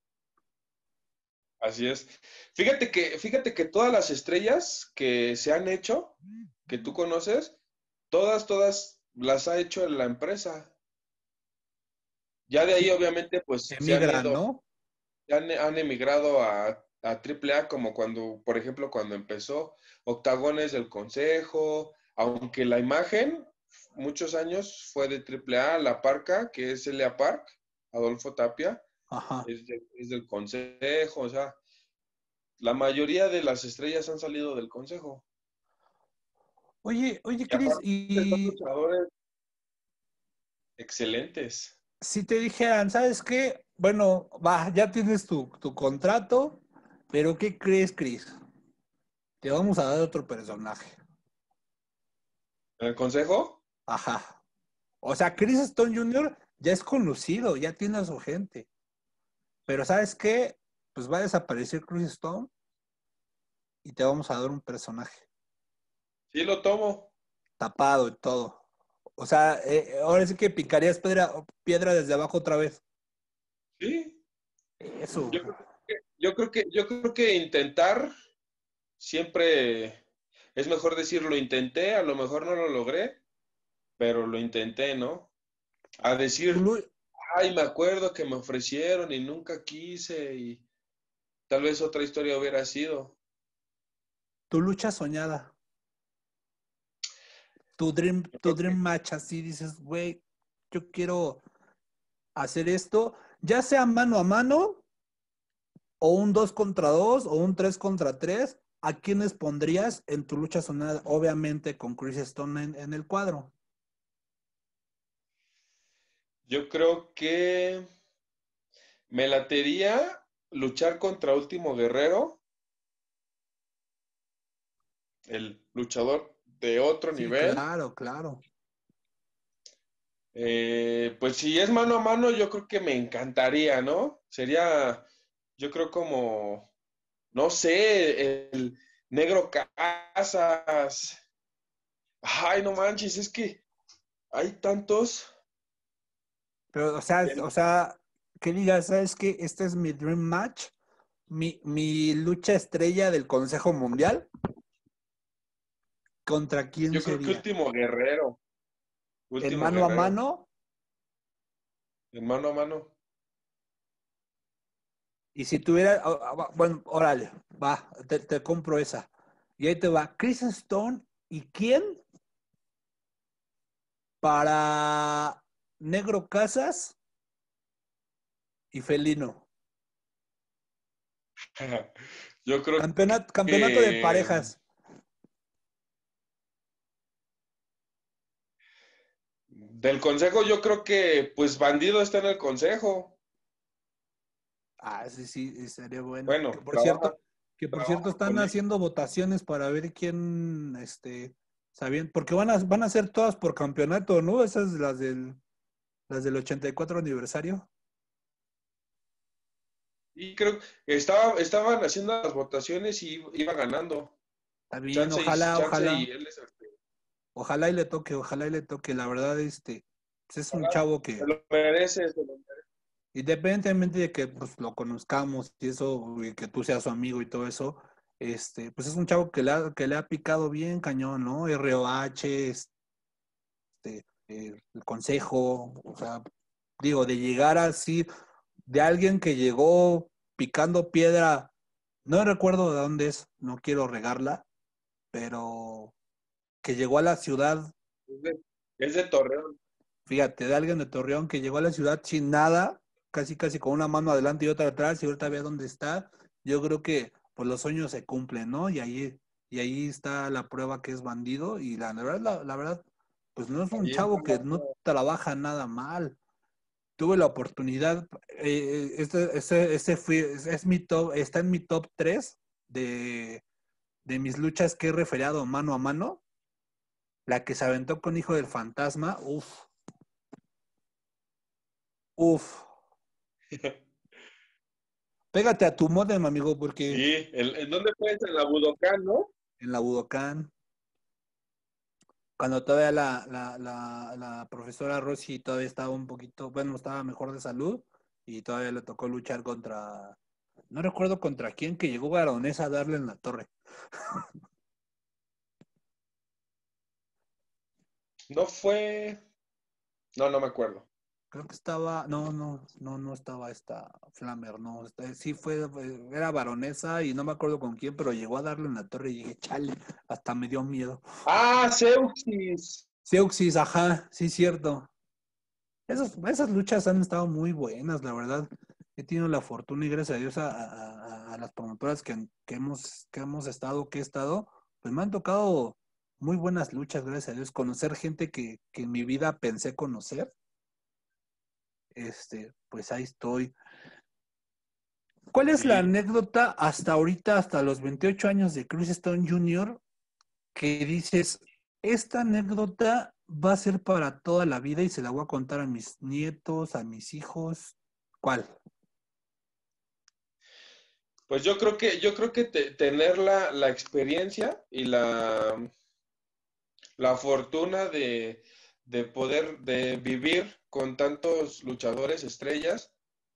así es. Fíjate que, fíjate que todas las estrellas que se han hecho, que tú conoces, todas, todas las ha hecho la empresa. Ya de ahí,
Sí,
obviamente, pues se han
emigran,
ido,
¿no?
han, han emigrado a, a Triple A, como cuando, por ejemplo, cuando empezó Octagones del Consejo, aunque la imagen muchos años fue de Triple A, La Parca, que es Elia Park, Adolfo Tapia,
Ajá.
es, de- es del Consejo. O sea, la mayoría de las estrellas han salido del Consejo.
Oye, oye,
Y
Cris,
aparte son
y
luchadores excelentes.
si te dijeran, ¿sabes qué? Bueno, va, ya tienes tu, tu contrato, pero ¿qué crees, Cris? Te vamos a dar otro personaje.
¿En el Consejo?
Ajá. O sea, Chris Stone junior ya es conocido, ya tiene a su gente. Pero ¿sabes qué? Pues va a desaparecer Chris Stone y te vamos a dar un personaje
Sí, lo tomo.
tapado y todo. O sea, eh, ahora sí que picarías piedra, piedra desde abajo otra vez.
Sí.
Eso.
Yo creo que, yo creo que, yo creo que intentar siempre es mejor decir lo intenté, a lo mejor no lo logré, pero lo intenté, ¿no? A
Tu,
decir,
lu-
ay, me acuerdo que me ofrecieron y nunca quise, y tal vez otra historia hubiera sido.
tu lucha soñada. Tu dream,
Yo
tu
creo
dream
que
match, así dices, güey, yo quiero hacer esto, ya sea mano a mano o un dos contra dos o un tres contra tres, ¿a quiénes pondrías en tu lucha sonada? Obviamente con Chris Stone en, en el cuadro.
yo creo que me latería luchar contra Último Guerrero, el luchador de otro
Sí,
nivel.
claro, claro.
Eh, pues si es mano a mano, yo creo que me encantaría, ¿no? Sería, yo creo como, no sé, el Negro Casas. Ay, no manches, es que hay tantos.
Pero, o sea,
El-
o sea, que digas, ¿sabes qué? Este es mi dream match, mi, mi lucha estrella del Consejo Mundial. ¿Contra quién
yo creo que
sería?
Último Guerrero,
¿En
Último
mano a
Guerrero,
mano?
en mano a mano.
Y si tuviera, oh, oh, bueno, órale, va, te, te compro esa. Y ahí te va, Chris Stone, ¿y quién para Negro Casas y Felino?
Yo creo
Campeonato, campeonato de
que
parejas.
del consejo, yo creo que pues Bandido está en el consejo.
Ah, sí, sí, sí, sería bueno. Que
Bueno,
por
trabaja,
cierto, que por cierto
trabaja
están
con él.
haciendo votaciones para ver quién, este, sabían, porque van a, van a ser todas por campeonato, ¿no? Esas las del, las del ochenta y cuatro aniversario.
Y creo que estaba, estaban haciendo las votaciones y iba ganando.
Está bien,
Chance y,
ojalá,
chance y
ojalá,
él es el que
ojalá y le toque, ojalá y le toque. La verdad, este, pues es un
ojalá,
chavo
se
que,
lo merece, se lo merece.
independientemente de que pues, lo conozcamos y eso, y que tú seas su amigo y todo eso, este, pues es un chavo que le ha, que le ha picado bien cañón, ¿no? R O H, este, eh, el consejo, o sea, digo, de llegar así, de alguien que llegó picando piedra, no recuerdo de dónde es, no quiero regarla, pero que llegó a la ciudad,
Es de, es de Torreón.
fíjate, de alguien de Torreón que llegó a la ciudad sin nada, casi casi con una mano adelante y otra atrás, y ahorita ve dónde está, yo creo que pues los sueños se cumplen, ¿no? Y ahí, y ahí está la prueba que es bandido, y la, la verdad, la, la verdad, pues no es un
Ahí está
chavo que
la
no
prueba.
trabaja nada mal. Tuve la oportunidad, eh, este, este, este fui, es, es mi top, está en mi top tres de, de mis luchas que he referido mano a mano. La que se aventó con Hijo del Fantasma, uff, uff. Pégate a tu modem, amigo, porque
Sí, ¿en, en dónde fue? En la Budokan, ¿no?
en la Budokan, cuando todavía la, la, la, la profesora Rossi todavía estaba un poquito, bueno, estaba mejor de salud y todavía le tocó luchar contra, no recuerdo contra quién, que llegó Baronesa a darle en la torre.
No fue. No, no me acuerdo.
Creo que estaba, no, no, no, no estaba esta Flamer, no, esta- sí fue, era Baronesa y no me acuerdo con quién, pero llegó a darle en la torre y dije, chale, hasta me dio miedo.
Ah, Seuxis.
Seuxis, ajá, sí, cierto. Esas, esas luchas han estado muy buenas, la verdad. He tenido la fortuna y gracias a Dios a, a- a las promotoras que, que hemos, que hemos estado, que he estado, pues me han tocado muy buenas luchas, gracias a Dios. Conocer gente que, que en mi vida pensé conocer, este, pues ahí estoy. ¿Cuál es la
Sí.
anécdota hasta ahorita, hasta los veintiocho años de Chris Stone junior, que dices, esta anécdota va a ser para toda la vida y se la voy a contar a mis nietos, a mis hijos? ¿Cuál?
Pues yo creo que, yo creo que te- tener la, la experiencia y la, la fortuna de, de poder de vivir con tantos luchadores estrellas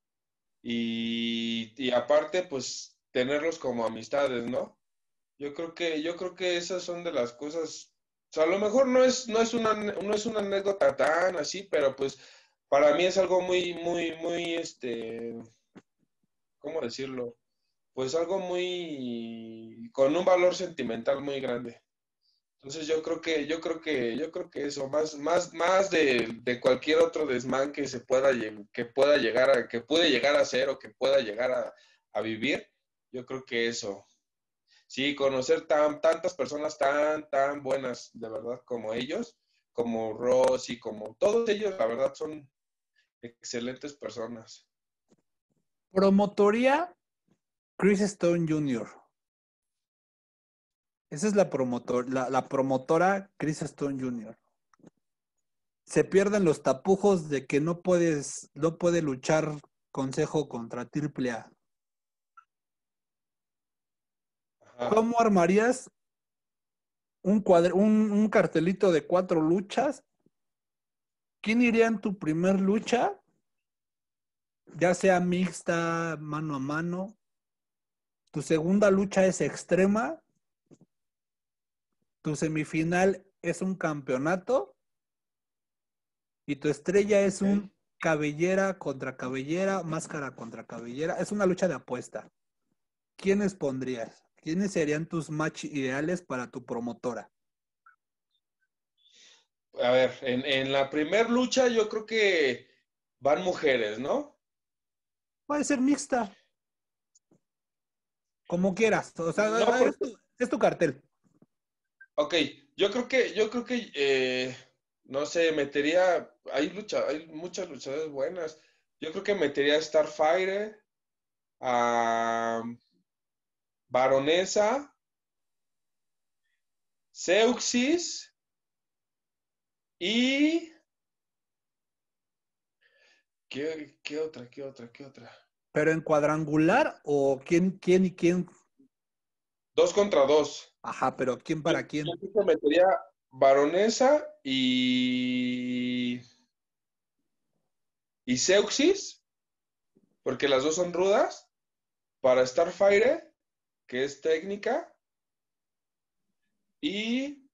y, y aparte, pues tenerlos como amistades, ¿no? Yo creo que, yo creo que esas son de las cosas. O sea, a lo mejor no es, no es una, no es una anécdota tan así, pero pues para mí es algo muy, muy, muy, este, ¿cómo decirlo? Pues algo muy, con un valor sentimental muy grande. Entonces yo creo que, yo creo que, yo creo que eso, más, más, más de, de cualquier otro desmán que se pueda, lle- que pueda llegar a, que puede llegar a ser o que pueda llegar a, a vivir, yo creo que eso. Sí, conocer tan, tantas personas tan, tan buenas, de verdad, como ellos, como Rosy, como todos ellos, la verdad, son excelentes personas.
Promotoría Chris Stone junior Esa es la, promotor, la, la promotora Chris Stone junior Se pierden los tapujos de que no puedes, no puede luchar Consejo contra Triple A.
Ajá.
¿Cómo armarías un, cuadro, un, un cartelito de cuatro luchas? ¿Quién iría en tu primer lucha? Ya sea mixta, mano a mano. Tu segunda lucha es extrema. Tu semifinal es un campeonato. Y tu estrella es
Ok.
un cabellera contra cabellera, máscara contra cabellera. Es una lucha de apuesta. ¿Quiénes pondrías? ¿Quiénes serían tus match ideales para tu promotora?
A ver, en, en la primer lucha yo creo que van mujeres, ¿no?
Puede ser mixta, como quieras. O
No,
sea, es
porque,
tu, es tu cartel.
ok, yo creo que, yo creo que, eh, no sé, metería, hay lucha, hay muchas luchadoras buenas. Yo creo que metería a Starfire, a Baronesa, Seuxis y ¿Qué, qué otra, qué otra, qué otra?
¿Pero en cuadrangular o quién, quién y quién?
Dos contra dos.
Ajá, pero ¿quién
Yo,
para quién?
yo creo que metería Baronesa y, y Zeuxis, porque las dos son rudas, para Starfire, que es técnica, y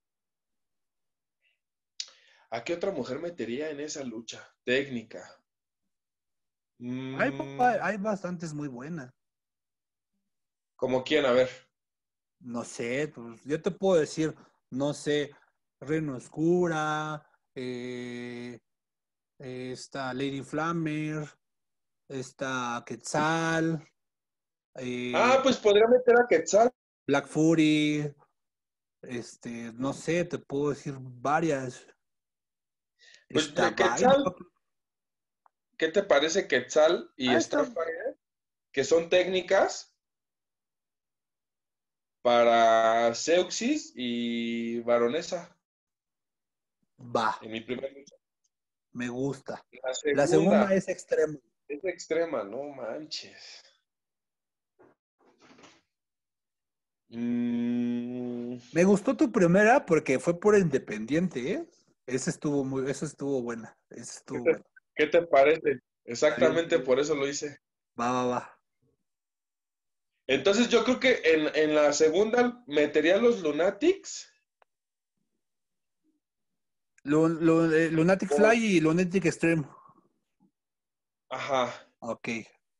¿a qué otra mujer metería en esa lucha? Técnica.
Hay,
Mm,
hay bastantes muy buenas.
¿Como quién? A ver.
No sé, pues yo te puedo decir, no sé, Reino Oscura, eh, esta Lady Flammer, esta Quetzal,
Ah,
eh,
pues podría meter a Quetzal.
Black Fury, este, no sé, te puedo decir varias.
Pues
Esta
le-
Vibe,
Quetzal, ¿qué te parece Quetzal y
ah, esta
Starfire? Que son técnicas para Zeuxis y Baronesa
va,
en mi primer lucha.
me gusta.
La
La segunda
segunda
es extrema.
es extrema, no manches. Mm,
Me gustó tu primera porque fue por independiente, ¿eh? Esa estuvo muy, esa estuvo buena, esa
¿qué
estuvo
te,
buena.
qué te parece?
Sí,
Exactamente por eso lo hice.
va, va, va.
Entonces yo creo que en, en la segunda metería los Lunatics.
Lu- lu- eh, Lunatic
Por-
Fly y Lunatic Extreme.
Ajá.
Ok.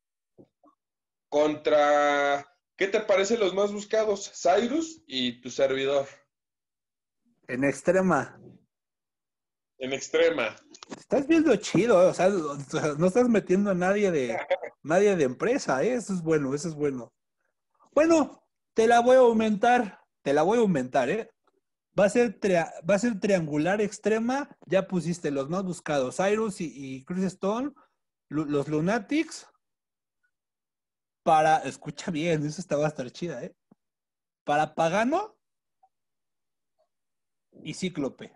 Contra, ¿qué te parece los más buscados? Cyrus y tu servidor.
En extrema.
En extrema.
Estás viendo chido, ¿eh? O sea, o sea, no estás metiendo a nadie de nadie de empresa, ¿eh? Eso es bueno, eso es bueno. Bueno, te la voy a aumentar, te la voy a aumentar, ¿eh? Va a ser, tria- va a ser triangular extrema, ya pusiste los más buscados, Cyrus y, y Chris Stone, lu- los Lunatics, para, escucha bien, eso está, va a estar chida, ¿eh? Para Pagano y Cíclope.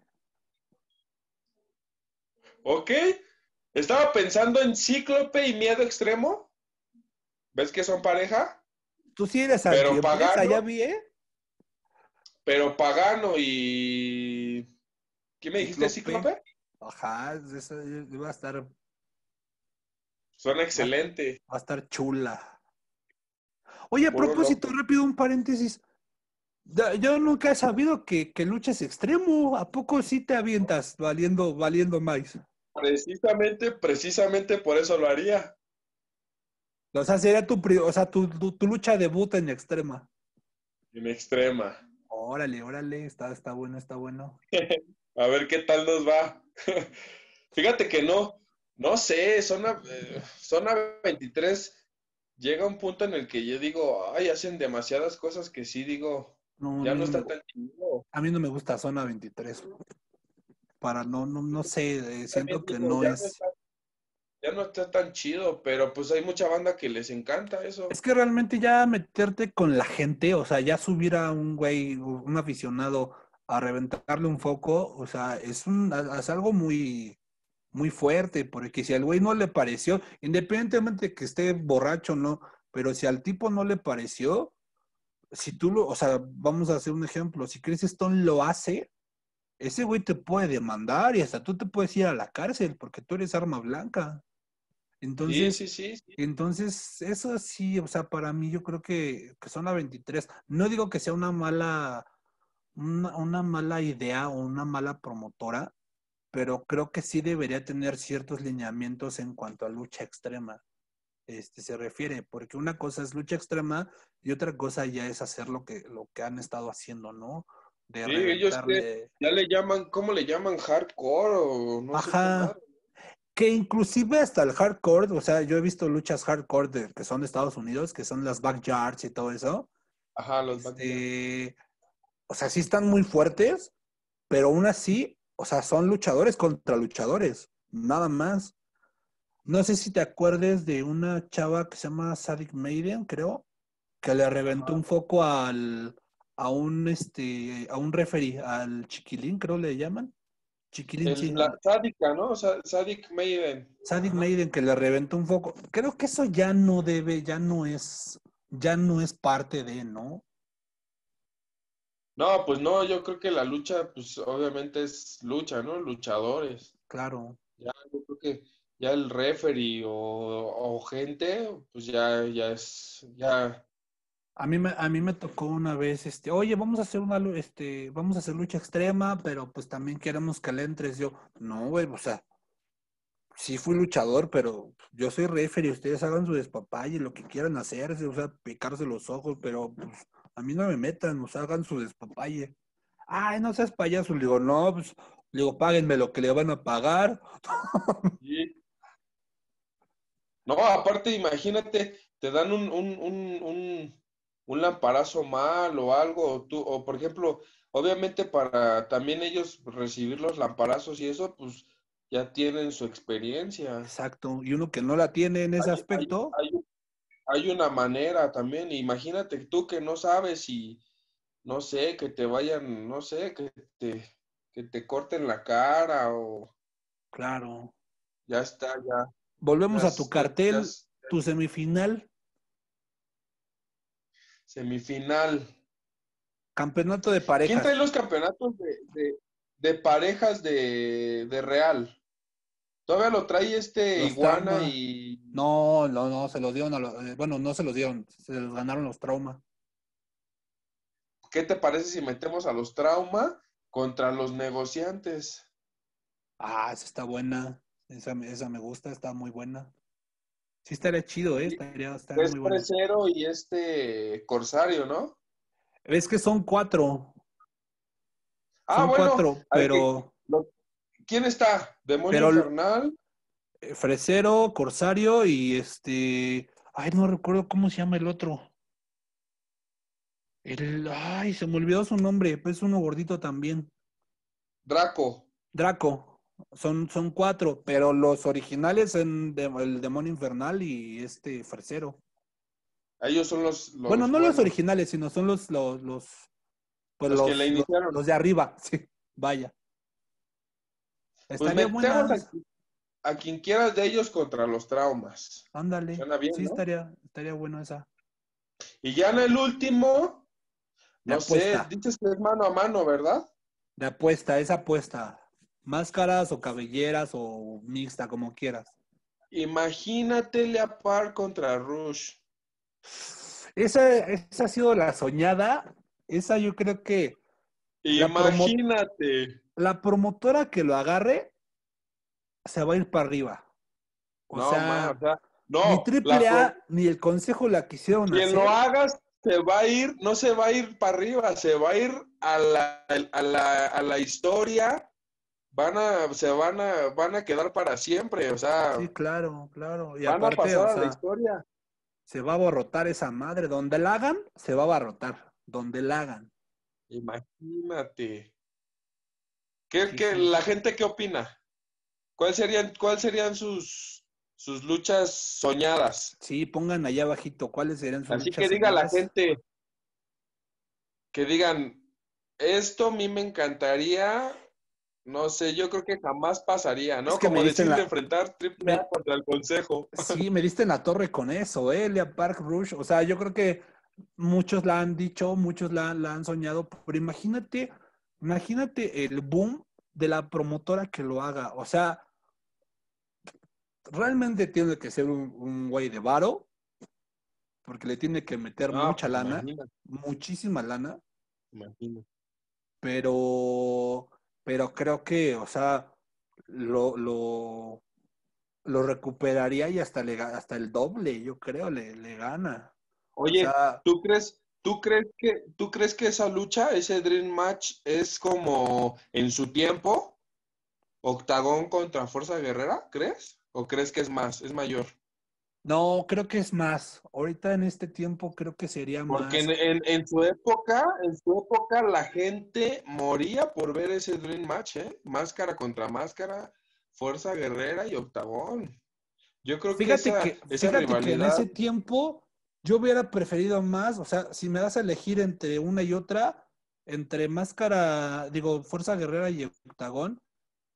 Ok. Estaba pensando en Cíclope y Miedo Extremo. ¿Ves que son pareja?
Tú sí eres
Pero
antiempresa, ya
Pagano,
vi, ¿eh?
pero Pagano y... ¿Qué me dijiste,
Cíclope,
Cíclope?
ajá, eso va a estar,
Son
va,
excelentes.
va a estar chula. Oye, a
Puro
propósito,
loco.
rápido un paréntesis. Ya- Yo nunca he sabido que, que luchas extremo. ¿A poco sí te avientas valiendo, valiendo más?
Precisamente, precisamente por eso lo haría.
O sea, sería tu, pri- o sea, tu, tu, tu lucha debut en extrema.
En extrema.
Órale, órale, está, está bueno, está bueno.
A ver qué tal nos va. Fíjate que no, no sé, zona, eh, zona veintitrés llega un punto en el que yo digo, ay, hacen demasiadas cosas que sí digo,
No, a
ya
mí
no
no me,
está
gu-
tan chido.
a mí no me gusta Zona veintitrés. Para no, no, no sé, eh,
También
siento que
digo,
no
ya no
es.
está, ya no está tan chido, pero pues hay mucha banda que les encanta
Es
eso.
que realmente ya meterte con la gente, o sea, ya subir a un güey, un aficionado a reventarle un foco, o sea, es un, es algo muy, muy fuerte, porque si al güey no le pareció, independientemente de que esté borracho o no, pero si al tipo no le pareció, si tú lo, o sea, vamos a hacer un ejemplo, si Chris Stone lo hace, ese güey te puede demandar y hasta tú te puedes ir a la cárcel porque tú eres arma blanca.
Sí,
Entonces,
sí, sí, sí.
entonces, eso sí, o sea, para mí yo creo que, que son la veintitrés. No digo que sea una mala, una, una mala idea o una mala promotora, pero creo que sí debería tener ciertos lineamientos en cuanto a lucha extrema. Este se refiere, porque una cosa es lucha extrema y otra cosa ya es hacer lo que, lo que han estado haciendo, ¿no? De
Sí, ellos que
reventarle.
ya le llaman, ¿cómo le llaman? Hardcore o no sé qué más.
Ajá. Que inclusive hasta el hardcore, o sea, yo he visto luchas hardcore de, que son de Estados Unidos, que son las backyards y todo eso.
Ajá, los backyard.
Este, o sea, sí están muy fuertes, pero aún así, o sea, son luchadores contra luchadores, nada más. No sé si te acuerdes de una chava que se llama Sadik Maiden, creo, que le reventó
Ajá.
un foco al, a un, este, a un referee, al chiquilín, creo le llaman. Chiquilín,
El,
sí.
la sádica, ¿no? Sa- Sadik Maiden.
Sadik Maiden que le reventó un foco. Creo que eso ya no debe, ya no es, ya no es parte de, ¿no?
No, pues no, yo creo que la lucha, pues obviamente es lucha, ¿no? Luchadores.
Claro.
Ya, yo creo que ya el referee o, o gente, pues ya, ya es, ya,
A mí me, a mí me tocó una vez, este, oye, vamos a hacer una, lu- este, vamos a hacer lucha extrema, pero pues también queremos que le entres. Yo, no, güey, o sea, sí fui luchador, pero yo soy referee, ustedes hagan su despapalle, lo que quieran hacerse, o sea, picarse los ojos, pero pues a mí no me metan, o sea, hagan su despapalle. Ay, no seas payaso, le digo, no, pues, le digo, páguenme lo que le van a pagar.
sí. No, aparte, imagínate, te dan un, un, un, un, un lamparazo mal o algo, o tú, o por ejemplo, obviamente para también ellos recibir los lamparazos y eso, pues ya tienen su experiencia.
Exacto, y uno que no la tiene en ese
Hay, hay,
aspecto,
hay, hay una manera también, imagínate tú que no sabes y, no sé, que te vayan, no sé, que te, que te corten la cara o
claro.
ya está, ya,
Volvemos
ya,
a tu
es- ya, ya
cartel,
es
tu semifinal,
semifinal.
campeonato de
¿Quién trae
parejas.
los campeonatos de, de, de parejas de, de Real? Todavía lo trae este
Los
Iguana
trauma.
y
No, no, no, se los dieron a los, eh, bueno, no se los dieron, se los ganaron los trauma.
¿qué te parece si metemos a los Trauma contra los negociantes?
Ah, esa está buena. Esa, me- esa me gusta, está muy buena. Sí, estaría chido, ¿eh?
Sí,
Estaría, estaría
es
muy buena.
tres cero y este Corsario, ¿no?
Es que son cuatro,
Ah,
son
bueno,
cuatro,
al que,
pero,
lo- ¿quién está? Demonio
pero
Infernal,
eh, Fresero, Corsario y este, ay, no recuerdo cómo se llama el otro. El, ay, se me olvidó su nombre, pues es uno gordito también.
Draco.
Draco. Son, son cuatro, pero los originales son de- el demonio infernal y este Fresero.
Ellos son los,
Bueno,
los
no los
buenos,
originales, sino son los, los, los, pues
los que le
los, los,
iniciaron.
los de arriba, sí, vaya.
Pues
Estaría
metemos a,
buenas,
a quien quieras de ellos contra los Traumas.
ándale.
Suena bien,
Sí,
¿no?
estaría, estaría bueno esa.
Y ya en el último,
De
no sé,
apuesta,
dices que es mano a mano, ¿verdad?
de apuesta, esa apuesta. Máscaras o cabelleras o mixta, como quieras.
Imagínate Leopard contra Rush.
Esa, esa ha sido la soñada. Esa yo creo que la, promo,
Imagínate.
la promotora que lo agarre se va a ir para arriba. O
No, ma, o
sea,
sea,
ni
no, la
Triple
pro-
A ni el Consejo la quisieron
quien lo
hacer.
haga se va a ir, no se va a ir para arriba, se va a ir a la, a la, a la historia, van a, se van a, van a quedar para siempre, o
Sí,
sea,
claro, claro. Y
van a
aparte, o
pasar a la
sea,
historia.
se va a abarrotar esa madre. Donde la hagan, se va a abarrotar. Donde la hagan.
Imagínate. ¿Qué,
Sí,
qué-
sí.
la gente qué opina? ¿Cuál serían, cuál serían sus, sus luchas soñadas?
Sí, pongan allá abajito cuáles serían sus
Así
luchas
que diga la
soñadas.
gente, que digan, esto a mí me encantaría, no sé, yo creo que jamás pasaría,
Es
¿no?
que me
Como
diste en
decir de
la,
enfrentar Triple A
me-
contra el Consejo.
sí, me diste en la torre con eso, ¿eh? Elia Park Rush. O sea, yo creo que muchos la han dicho, muchos la, la han soñado, pero imagínate, imagínate el boom de la promotora que lo haga. O sea, realmente tiene que ser un, un güey de varo, porque le tiene que meter
No,
mucha
pues
lana,
imagínate,
muchísima lana,
imagínate.
pero, pero creo que, o sea, lo, lo, lo recuperaría y hasta, le, hasta el doble, yo creo, le, le gana. O
Oye,
sea,
¿tú crees, tú crees que, tú crees que esa lucha, ese Dream Match, es como en su tiempo, Octagón contra Fuerza Guerrera? ¿Crees? ¿O crees que es más, es mayor?
no, creo que es más. Ahorita en este tiempo creo que sería
Porque
más.
en, en, en su época, en su época la gente moría por ver ese Dream Match, ¿eh? Máscara contra máscara, Fuerza Guerrera y Octagón. Yo creo que
Fíjate
esa,
que,
esa
fíjate que en
rivalidad,
ese tiempo yo hubiera preferido más, o sea, si me das a elegir entre una y otra, entre Máscara, digo, Fuerza Guerrera y Octagón,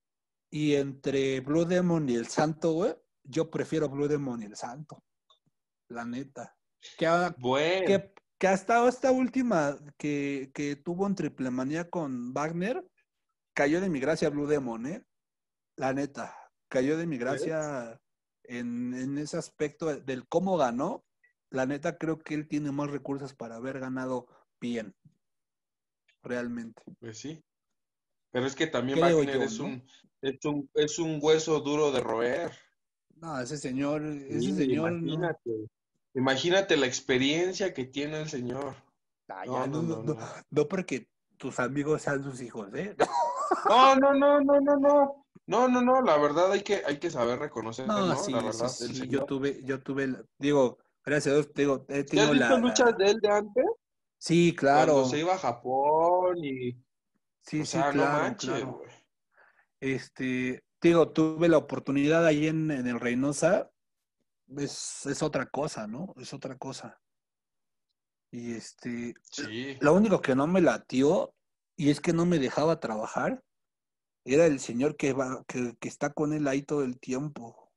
Y entre Blue Demon y el Santo, güey, yo prefiero Blue Demon y el Santo. La neta. Que ha,
Bueno,
que, que ha estado esta última que, que tuvo en Triple Manía con Wagner, cayó de mi gracia Blue Demon, ¿eh? La neta. Cayó de mi
¿ves?
gracia en, en ese aspecto del cómo ganó. La neta, creo que él tiene más recursos para haber ganado bien, realmente.
Pues sí. Pero es que también
Creo
Wagner
yo,
es
¿no?
un, es un, es un hueso duro de roer.
No, ese señor, ese
Sí,
señor no.
imagínate. Imagínate la experiencia que tiene el señor.
Ah,
No,
ya, no,
no,
no,
no,
no,
no.
no porque tus amigos sean sus hijos, ¿eh?
No, no, no, no, no, no. No, no, no. La verdad hay que, hay que saber reconocer,
No,
¿no? La
sí, sí,
verdad, el
sí, yo
señor.
tuve, yo tuve, el- digo, gracias a Dios, digo, he
¿Sí has
tenido
visto
la,
luchas
la,
de él de antes?
sí,
Cuando se
claro,
iba a Japón y,
sí,
o
sí,
sea, no
claro,
manches,
claro.
güey.
Este, digo, tuve la oportunidad ahí en, en el Reynosa, es, es otra cosa, ¿no? Es otra cosa. Y este,
Sí.
lo único que no me latió, y es que no me dejaba trabajar, era el señor que va, que, que está con él ahí todo el tiempo.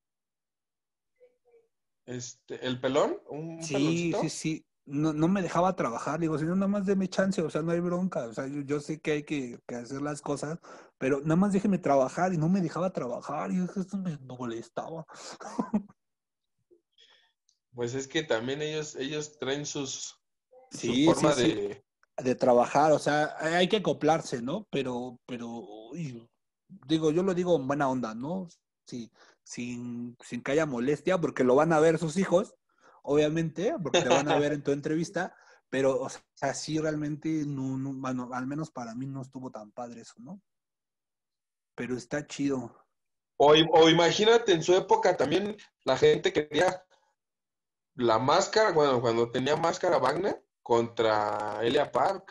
Este, ¿el pelón? ¿Un, un
Sí, sí,
peloncito?
sí. No, no me dejaba trabajar. Digo, si no, nada más déme chance, o sea, no hay bronca. O sea, yo, yo sé que hay que, que hacer las cosas, pero nada más déjeme trabajar y no me dejaba trabajar. Y eso me molestaba.
Pues es que también ellos, ellos traen sus, su
Sí, sí,
forma
sí.
de,
De trabajar, o sea, hay que acoplarse, ¿no? Pero, pero, uy, digo, yo lo digo en buena onda, ¿no? Sí, sin, sin que haya molestia, porque lo van a ver sus hijos, obviamente, porque te van a ver en tu entrevista, pero, o sea, sí realmente, no, no, bueno, al menos para mí no estuvo tan padre eso, ¿no? Pero está chido.
O, o imagínate en su época también la gente quería la máscara, bueno, cuando tenía máscara Wagner contra Elia Park.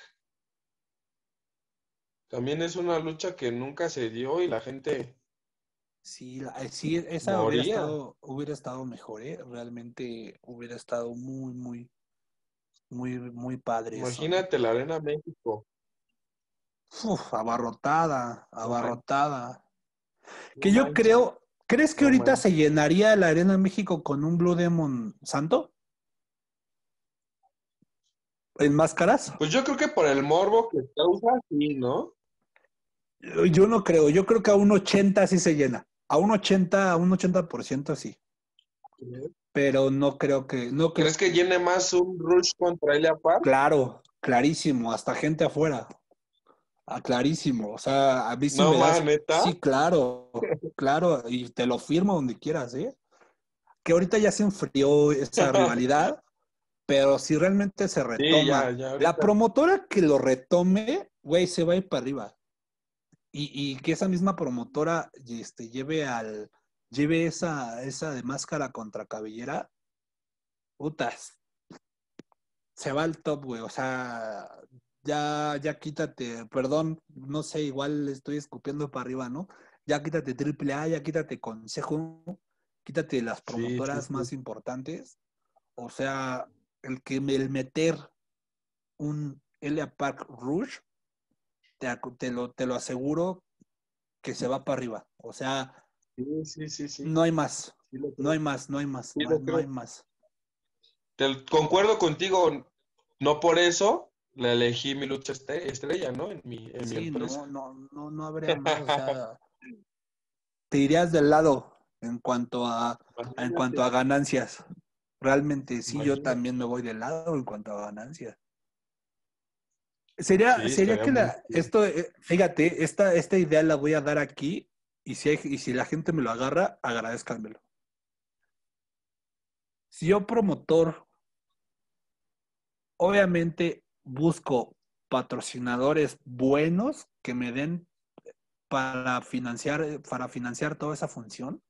También es una lucha que nunca se dio y la gente
Sí, la- eh, sí, esa hubiera
moría.
estado, hubiera estado mejor, ¿eh? Realmente hubiera estado muy, muy, muy, muy padre eso, ¿no?
Imagínate la Arena México.
Uf, abarrotada,
No manches,
abarrotada.
no
Que yo
manches,
creo, ¿crees que
no
ahorita se
manches.
llenaría la Arena México con un Blue Demon Santo? ¿En máscaras?
Pues yo creo que por el morbo que causa, sí, ¿no?
Yo no creo, yo creo que a un ochenta sí se llena. A un ochenta, a un ochenta por ciento sí. Pero no creo que, no creo,
¿Crees que llene más un Rush contra Elia Park?
claro, clarísimo, hasta gente afuera. Ah, clarísimo. O sea, a mí sí
No,
me
man,
das,
neta.
sí, claro, claro, y te lo firmo donde quieras, ¿eh? Que ahorita ya se enfrió esa rivalidad, pero si realmente se
Sí, ya,
retoma,
ya
la
ahorita.
promotora que lo retome, güey, se va a ir para arriba. Y, y que esa misma promotora este, lleve al, lleve esa, esa de máscara contra cabellera, putas, se va al top, güey. O sea, ya, ya quítate, perdón, no sé, igual le estoy escupiendo para arriba, ¿no? Ya quítate Triple A, ya quítate Consejo, quítate las
Sí, sí,
promotoras
sí.
más importantes. O sea, el que el meter un Elia Park Rouge, te, te, lo, te lo aseguro que se va para arriba. O sea,
Sí, sí, sí, sí.
no hay más,
Sí lo
no hay
creo.
más, no hay más,
Sí
no hay,
lo
no hay
creo.
más.
Te- concuerdo contigo. No por eso le elegí mi lucha este- estrella, ¿no? En mi, en mi
Sí, no,
empresa.
no, no, no habría más. O sea, te irías del lado en cuanto a, en
Imagínate,
cuanto a ganancias. Realmente sí, yo
imagínate.
también me voy del lado en cuanto a ganancias. Sería,
Sí,
sería
estaría
que
muy
la,
bien.
esto, eh, fíjate, esta, esta idea la voy a dar aquí y si, hay- y si la gente me lo agarra, agradezcanmelo. Si yo promotor, obviamente busco patrocinadores buenos que me den para financiar, para financiar toda esa función,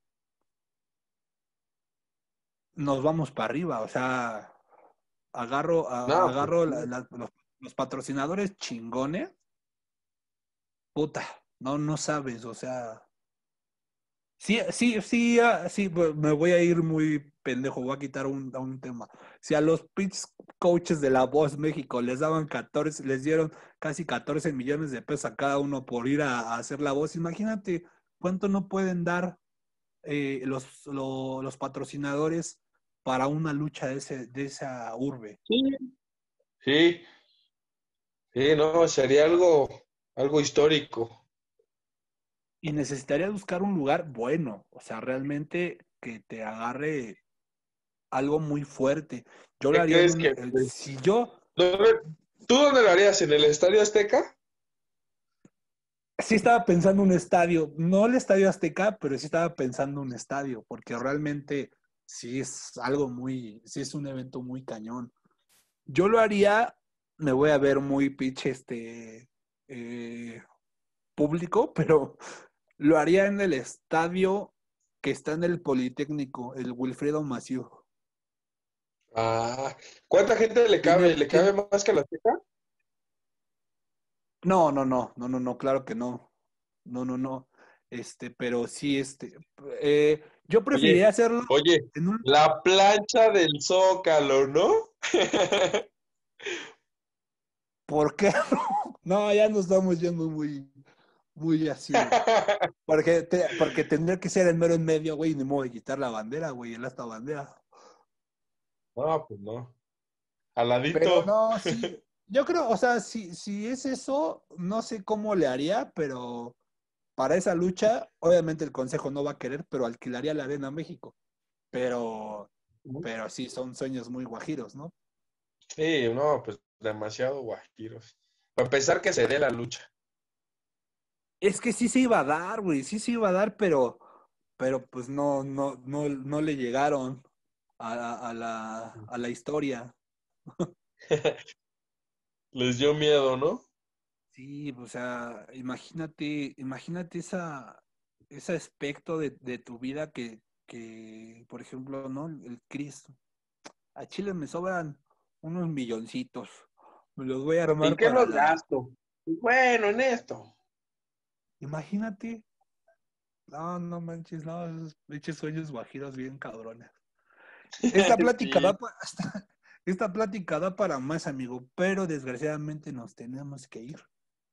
nos vamos para arriba. O sea, agarro, a-
No, pues
agarro la-
sí.
la- los, los patrocinadores chingones, puta, no, no sabes, o sea, sí, sí, sí, ah, sí, bu- me voy a ir muy pendejo, voy a quitar un, a un tema. Si a los pitch coaches de La Voz México les daban catorce, les dieron casi catorce millones de pesos a cada uno por ir a, a hacer la voz, imagínate ¿Cuánto no pueden dar eh, los, lo, los patrocinadores para una lucha de, ese, de esa urbe?
Sí, sí, sí, no, sería algo, algo histórico.
Y necesitaría buscar un lugar bueno, o sea, realmente que te agarre algo muy fuerte. Yo lo
¿Qué
haría en
crees
un,
que...
eh, si yo,
¿Dónde- ¿Tú dónde lo harías? ¿En el Estadio Azteca?
sí estaba pensando un estadio, no el Estadio Azteca, pero sí estaba pensando un estadio, porque realmente sí es algo muy, sí es un evento muy cañón. Yo lo haría, me voy a ver muy pitch este eh, público, pero lo haría en el estadio que está en el Politécnico, el Wilfredo Maciú.
Ah, ¿cuánta gente le
Tiene,
cabe? ¿Le cabe
tiene,
más que la Azteca?
no, no, no, no, no, no, claro que no. No, no, no. Este, pero sí, este, eh, yo
Oye,
preferiría hacerlo
oye,
en un,
la plancha del Zócalo, ¿no?
¿por qué no? No, ya nos estamos yendo muy, muy así. Porque, te- porque tendría que ser el mero en medio, güey, ni modo de quitar la bandera, güey, el asta bandera.
No, pues no.
Pero
Aladito.
no, sí, yo creo, o sea, si, si es eso, no sé cómo le haría, pero para esa lucha, obviamente el consejo no va a querer, pero alquilaría la Arena México. Pero, pero sí, son sueños muy guajiros, ¿no?
Sí, no, pues demasiado guajiros. Para empezar que se dé la lucha.
Es que sí se iba a dar, güey, sí se iba a dar, pero, pero pues no, no, no, no le llegaron a, a- a la, a la historia.
Les dio miedo, ¿no?
Sí, o sea, imagínate, imagínate esa, ese aspecto de, de tu vida que, que, por ejemplo, ¿no? El Cristo. A Chile me sobran unos milloncitos. Me los voy a
¿En
armar
qué
para
los
la.
gasto? Bueno, en esto.
Imagínate. No, no manches, no, esos pinches sueños guajiros bien cabrones. Esta plática
Sí.
da para, esta, esta plática da para más, amigo, pero desgraciadamente nos tenemos que ir.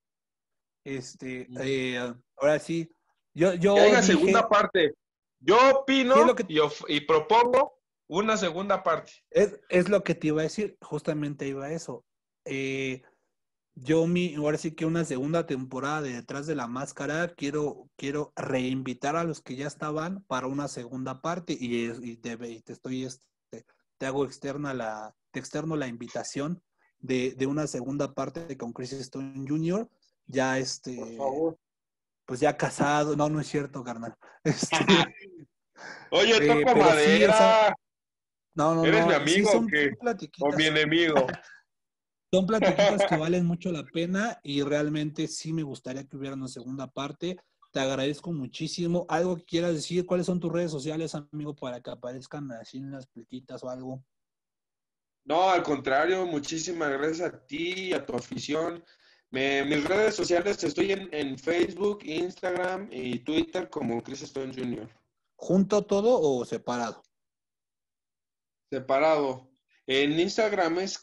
Este, eh, ahora sí, yo,
Que
yo
haya segunda
dije,
parte. Yo
sí es lo
opino
que
y, of- y propongo una segunda parte.
es, es lo que te iba a decir, justamente iba a eso. Eh, yo mi, ahora sí que una segunda temporada de Detrás de la Máscara, quiero, quiero reinvitar a los que ya estaban para una segunda parte y, es- y te, y te estoy, este, te hago externa la, te externo la invitación de, de una segunda parte con Chris Stone junior Ya
Por
este,
favor.
pues ya casado, no, no es cierto, carnal. Este,
Oye,
eh,
toco
pero sí, o sea,
madera.
no, no,
¿Eres mi
no, sí
amigo o
son,
qué?
son
¿O mi
platiquitas.
enemigo?
Son platiquitas que valen mucho la pena y realmente sí me gustaría que hubiera una segunda parte. Te agradezco muchísimo. ¿Algo que quieras decir? ¿Cuáles son tus redes sociales, amigo, para que aparezcan así en las platiquitas o algo?
No, al contrario, muchísimas gracias a ti y a tu afición. Me- mis redes sociales estoy en, en Facebook, Instagram y Twitter como Chris Stone junior
¿Junto todo o separado?
Separado. En Instagram es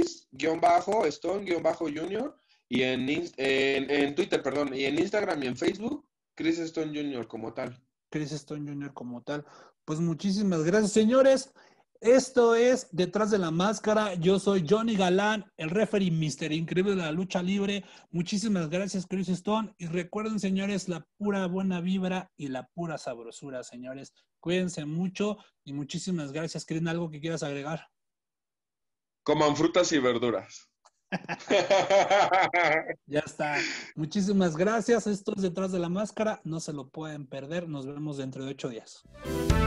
Chris-Stone-Junior y en, ins- en, en Twitter, perdón, y en Instagram y en Facebook, Chris Stone junior como tal.
Chris Stone junior como tal. Pues muchísimas gracias, señores. Esto es Detrás de la Máscara. Yo soy Johnny Galán, el referee Mister Increíble de la lucha libre. Muchísimas gracias, Chris Stone. Y recuerden, señores, la pura buena vibra y la pura sabrosura, señores. Cuídense mucho y muchísimas gracias. ¿Creen algo que quieras agregar?
Coman frutas y verduras.
Ya está. Muchísimas gracias. Esto es Detrás de la Máscara. No se lo pueden perder. Nos vemos dentro de ocho días.